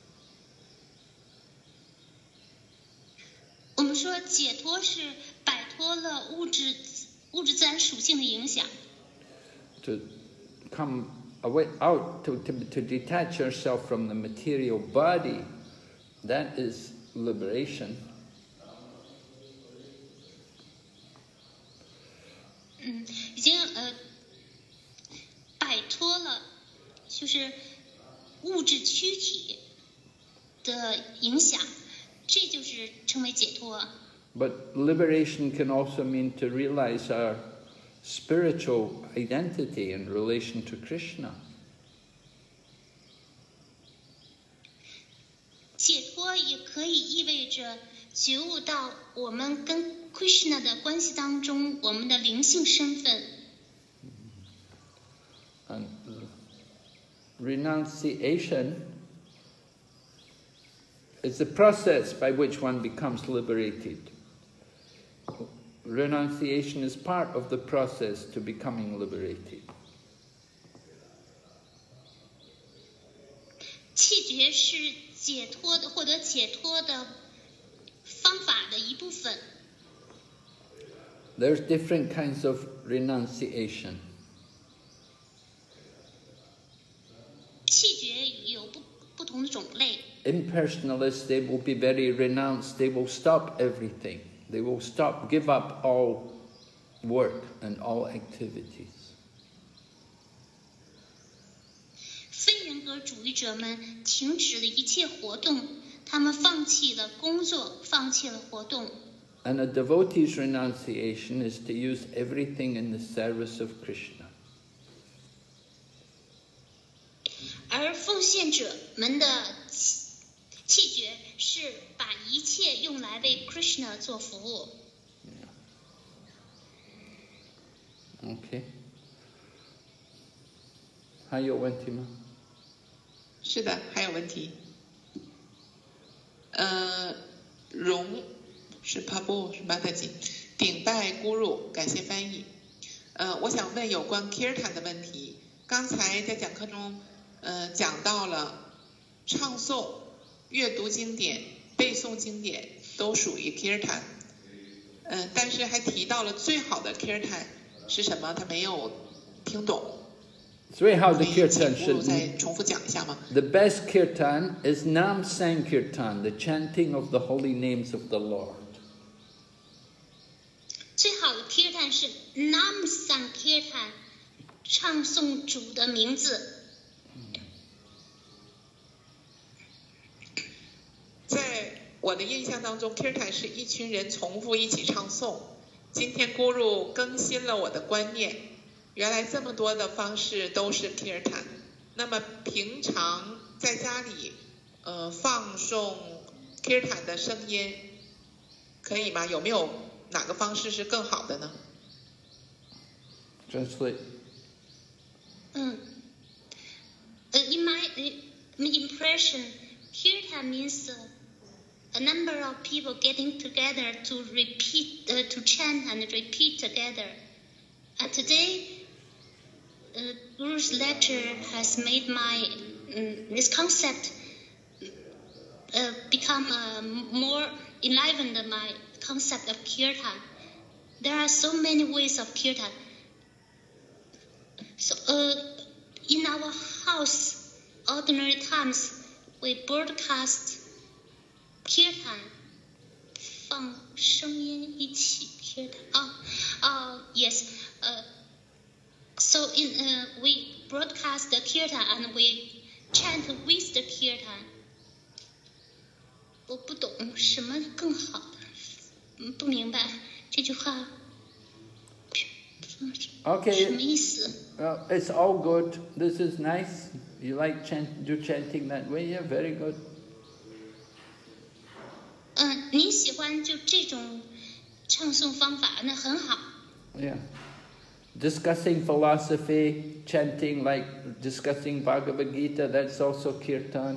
我们说解脱是摆脱了物质物质自然属性的影响。 To come away out, to, to, to detach yourself from the material body, that is liberation. 嗯，已经呃摆脱了，就是物质躯体的影响，这就是称为解脱。 But liberation can also mean to realize our spiritual identity in relation to Krishna. 解脱也可以意味着觉悟到我们跟 Krishna 的关系当中，我们的灵性身份。 And renunciation is the process by which one becomes liberated. Renunciation is part of the process to becoming liberated. 气绝是解脱的，获得解脱的方法的一部分。 There's different kinds of renunciation. 弃绝有不不同的种类。 Impersonalists, they will be very renounced. They will stop everything. They will stop, give up all work and all activities. 非人格主义者们停止了一切活动，他们放弃了工作，放弃了活动。 And a devotee's renunciation is to use everything in the service of Krishna. 而奉献者们的弃绝是把一切用来为 Krishna 做服务。 Yeah. Okay. 还有问题吗？ 是的，还有问题。呃，荣是 Pabu 是 Mataji， 顶拜咕噜，感谢翻译。呃，我想问有关 Kirtan 的问题。刚才在讲课中，呃，讲到了唱诵、阅读经典、背诵经典都属于 Kirtan。嗯、呃，但是还提到了最好的 Kirtan 是什么？他没有听懂。 最好的 Kirtan should 再重复讲一下吗？ The best Kirtan is Nam Sankirtan, the chanting of the holy names of the Lord. 最好的 Kirtan 是 Nam Sankirtan， 唱诵主的名字。 在我的印象当中 ，Kirtan 是一群人重复一起唱诵。今天咕噜更新了我的观念，原来这么多的方式都是 Kirtan。那么平常在家里，呃，放送 Kirtan 的声音，可以吗？有没有哪个方式是更好的呢？ Translate. 嗯，呃 in my impression, Kirtan means uh, a number of people getting together to repeat, uh, to chant and repeat together. And today, uh, Guru's lecture has made my um, this concept uh, become uh, more enlivened my concept of kirtan. There are so many ways of kirtan. So, uh, in our house, ordinary times, we broadcast kirtan, 放声音一起 kirtan. Oh, oh yes. Uh, so in uh, we broadcast the kirtan and we chant with the kirtan. 我不懂什么更好的，嗯，不明白这句话。 Okay. 什么意思？ Well, it's all good. This is nice. You like chant, do chanting that way? Yeah, very good. 嗯，你喜欢就这种唱诵方法，那很好。 Yeah. Discussing philosophy, chanting like discussing Bhagavad Gita, that's also kirtan.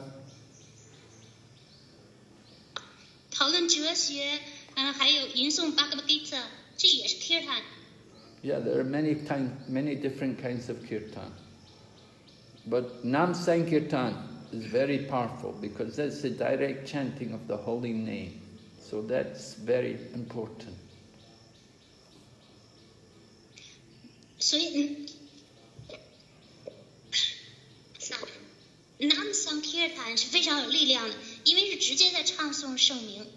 讨论哲学，嗯，还有吟诵 Bhagavad Gita， 这也是 kirtan。 Yeah, there are many time, many different kinds of kirtan. But Nam Sankirtan is very powerful because that's the direct chanting of the holy name. So that's very important. 所以，嗯 ，Nam Sankirtan 是非常有力量的，因为是直接在唱诵圣名。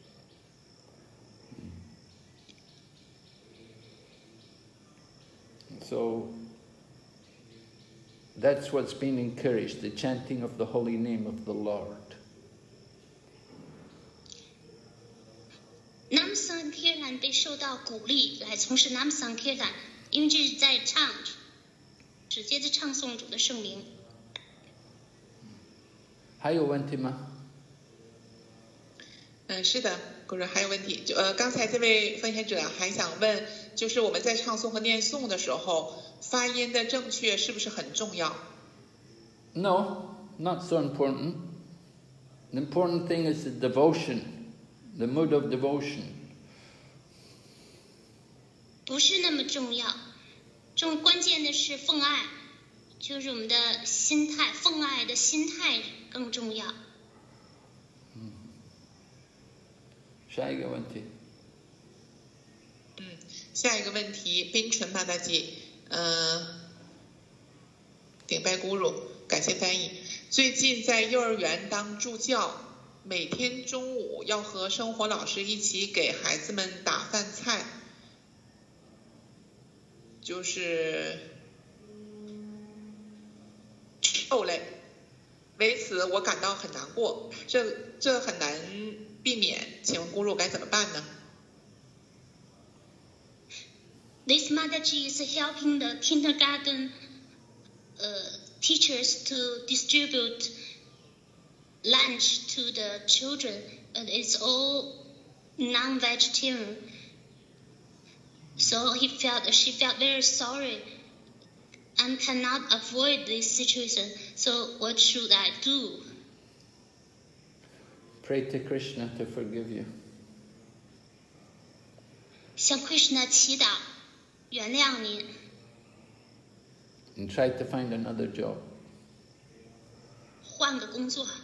So that's what's being encouraged, the chanting of the holy name of the Lord. Nam Sankirtan 被受到鼓励来从事 Nam Sankirtan， 因为这是在唱，直接在唱诵主的圣名。 还有问题吗？ 嗯，是的，顾主还有问题。就呃，刚才这位分享者还想问，就是我们在唱诵和念诵的时候，发音的正确是不是很重要 No, not so important. The important thing is the devotion, the mood of devotion. 不是那么重要，重关键的是奉爱，就是我们的心态，奉爱的心态更重要。 下一个问题。 嗯，下一个问题，冰纯马大吉，嗯，顶拜咕噜，感谢翻译。最近在幼儿园当助教，每天中午要和生活老师一起给孩子们打饭菜，就是肉类。为此我感到很难过，这这很难避免，请问咕噜该怎么办呢？ This Mataji is helping the kindergarten uh, teachers to distribute lunch to the children, and it's all non-vegetarian. So he felt, she felt very sorry and cannot avoid this situation. So what should I do? Pray to Krishna to forgive you. 向 Krishna 祈祷，原谅你。 And try to find another job. 换个工作。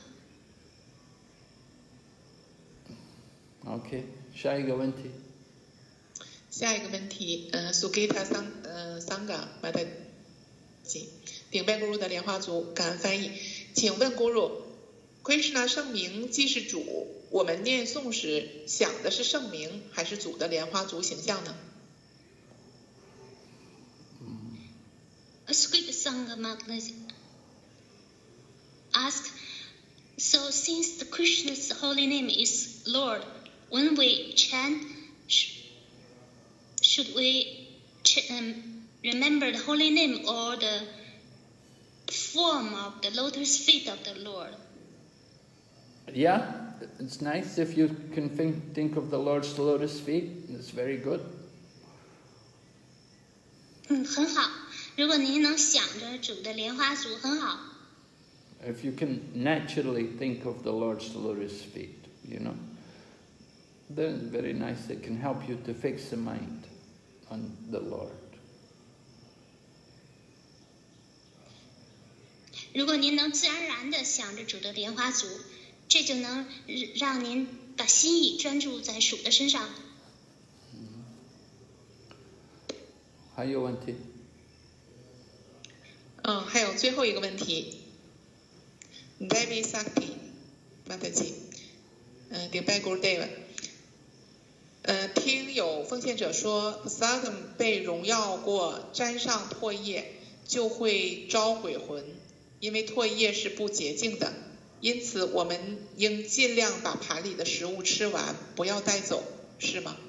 Okay. 下一个问题。 下一个问题，呃 ，Sugita 桑呃桑嘎马达吉，顶拜咕噜的莲花族，感恩翻译。请问咕噜 ，Krishna 圣名既是主，我们念诵时想的是圣名，还是主的莲花族形象呢？ Sugita Sangha Maharaj asked, so since the Krishna's holy name is Lord, when we chant, sh should we ch um, remember the holy name or the form of the lotus feet of the Lord? Yeah, it's nice if you can think, think of the Lord's lotus feet. It's very good. 嗯，很好。 如果您能想着主的莲花足，很好。 If you can naturally think of the Lord's lotus feet, you know, then very nice. It can help you to fix the mind on the Lord. 如果您能自然而然地想着主的莲花足，这就能让您把心意专注在主的身上。 还有问题？ 嗯，还有最后一个问题 ，Devi Sakti 马达吉，嗯，顶拜咕噜 David， 呃，听有奉献者说 ，Sadam 被荣耀过，沾上唾液就会招鬼魂，因为唾液是不洁净的，因此我们应尽量把盘里的食物吃完，不要带走，是吗？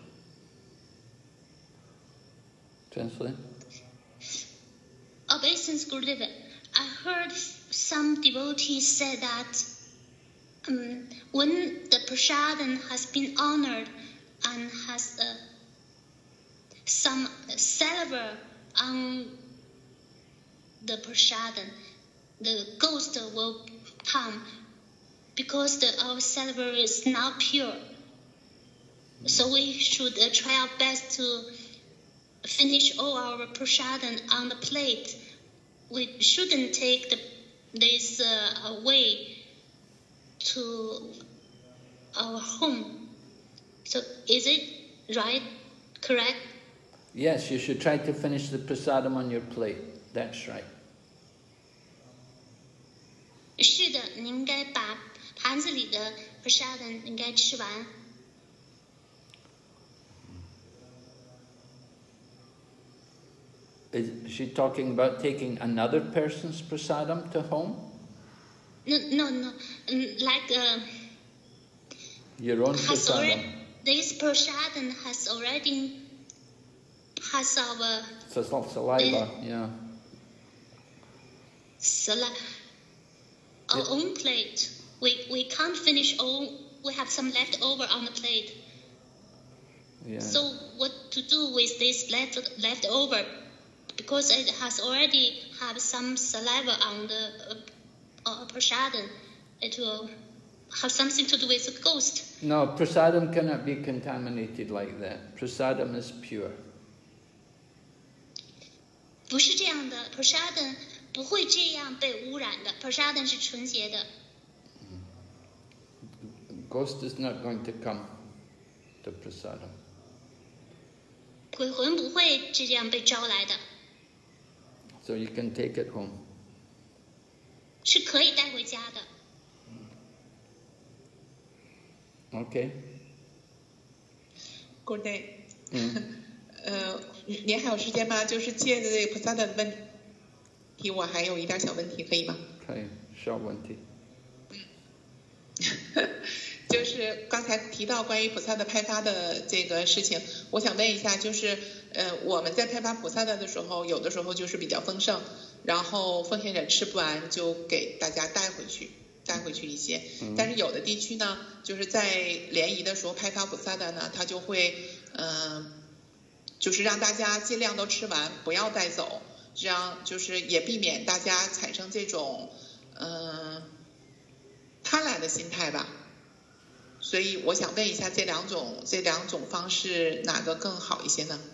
Translate. Obeisance Gurudeva, I heard some devotees say that um, when the prasadam has been honored and has uh, some saliva on the prasadam, the ghost will come because the, our saliva is not pure. So we should uh, try our best to finish all our prasadam on the plate. We shouldn't take the, this uh, away to our home. So is it right, correct? Yes, you should try to finish the prasadam on your plate. That's right. 是的，你应该把盘子里的 prasadam 应该吃完。 Is she talking about taking another person's prasadam to home? No, no, no. Um, like uh, Your own has already, prasadam. this prasadam has already has our It's all saliva, yeah. saliva, our Yeah. own plate. We we can't finish all. We have some left over on the plate. Yeah. So what to do with this left left over? Because it has already have some saliva on the uh, uh, prasadam, it will have something to do with the ghost. No, prasadam cannot be contaminated like that. Prasadam is pure. 不是这样的 ，prasadam 不会这样被污染的 ，prasadam 是纯洁的。 Ghost is not going to come to prasadam. 鬼魂不会这样被招来的。 So you can take it home. 是可以带回家的。 Okay. Good day。 嗯。 呃，您还有时间吗？就是借着这个菩萨的问题，我还有一点小问题，可以吗？ 可以，小问题。 嗯。就是刚才提到关于菩萨的派发的这个事情，我想问一下，就是呃我们在派发菩萨的的时候，有的时候就是比较丰盛，然后奉献者吃不完就给大家带回去，带回去一些。但是有的地区呢，就是在联谊的时候派发菩萨的呢，他就会嗯、呃，就是让大家尽量都吃完，不要带走，这样就是也避免大家产生这种嗯、呃、贪婪的心态吧。所以我想问一下，这两种这两种方式哪个更好一些呢？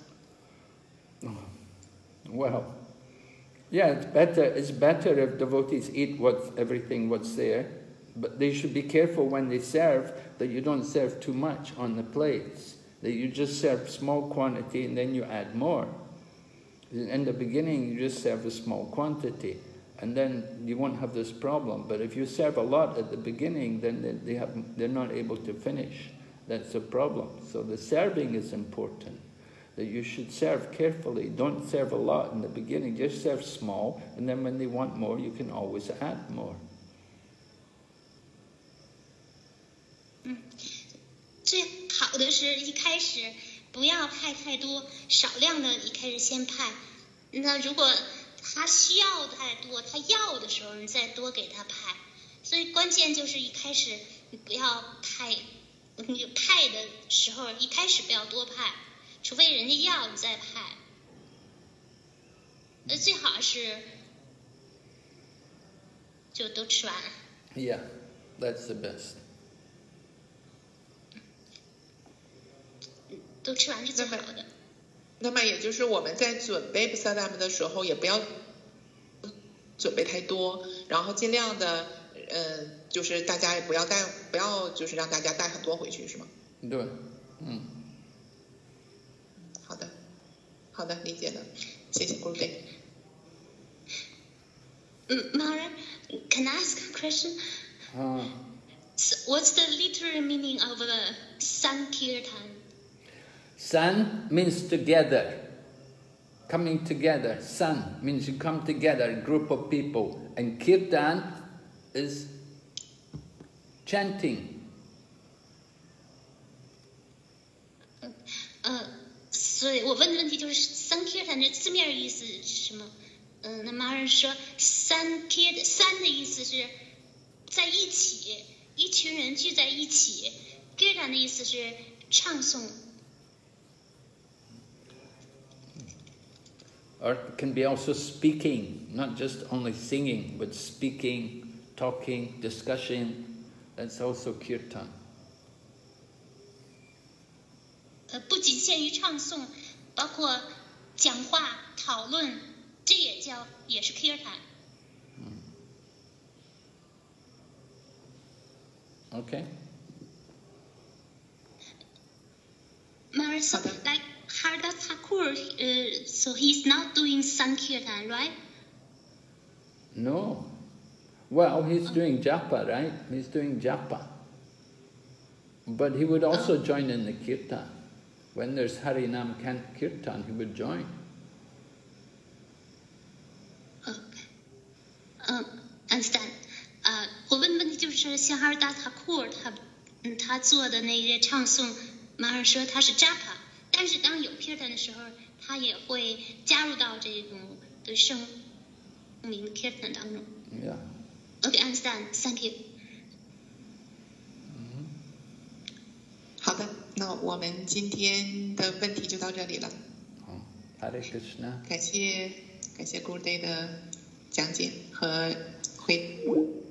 Well, yeah, it's better. It's better if devotees eat what everything what's there, but they should be careful when they serve that you don't serve too much on the plates. That you just serve small quantity and then you add more. In the beginning, you just serve a small quantity. And then you won't have this problem. But if you serve a lot at the beginning, then they have, they're not able to finish. That's a problem. So the serving is important. That you should serve carefully. Don't serve a lot in the beginning. Just serve small. And then when they want more, you can always add more. 嗯，最好的是一开始不要派太多，少量的一开始先派。那如果他需要太多，他要的时候你再多给他派，所以关键就是一开始你不要派，你派的时候一开始不要多派，除非人家要你再派。那最好是就都吃完。 Yeah, that's the best. 都吃完是最好的。 那么也就是我们在准备 prasadam 的时候，也不要准备太多，然后尽量的，呃，就是大家也不要带，不要就是让大家带很多回去，是吗？ 对，嗯。 好的，好的，理解了，谢谢 Gurudev。 嗯 Mara, can I ask a question? Uh, so what's the literal meaning of a Sankirtan? San means together, coming together. San means you come together, a group of people. And Kirtan is chanting. 呃，所以我问的问题就是 Sankirtan 的字面意思是什么？嗯、呃，那马人说 Sankirtan 三的意思是在一起，一群人聚在一起。Kirtan 的意思是唱诵。 Or it can be also speaking, not just only singing, but speaking, talking, discussing. That's also kirtan. 呃，不仅限于唱诵，包括讲话、讨论，这也叫也是 kirtan。 Okay. Marisa, like Hardas Thakur, uh, so he's not doing Sankirtan, right? No. Well, he's doing japa, right? He's doing japa. But he would also join in the kirtan. When there's Harinam Kirtan, he would join. Okay. Um, understand. 呃，我问的问题就是像哈尔达塔库尔他，嗯，他做的那些唱诵，马尔说他是 japa， 但是当有 kirtan 的时候，他也会加入到这种对圣名的 kirtan 当中。 Yeah. Okay, understand. Thank you. 好的，那我们今天的问题就到这里了。 好 Hare Krishna. 感谢感谢 Gurudev 的讲解和回。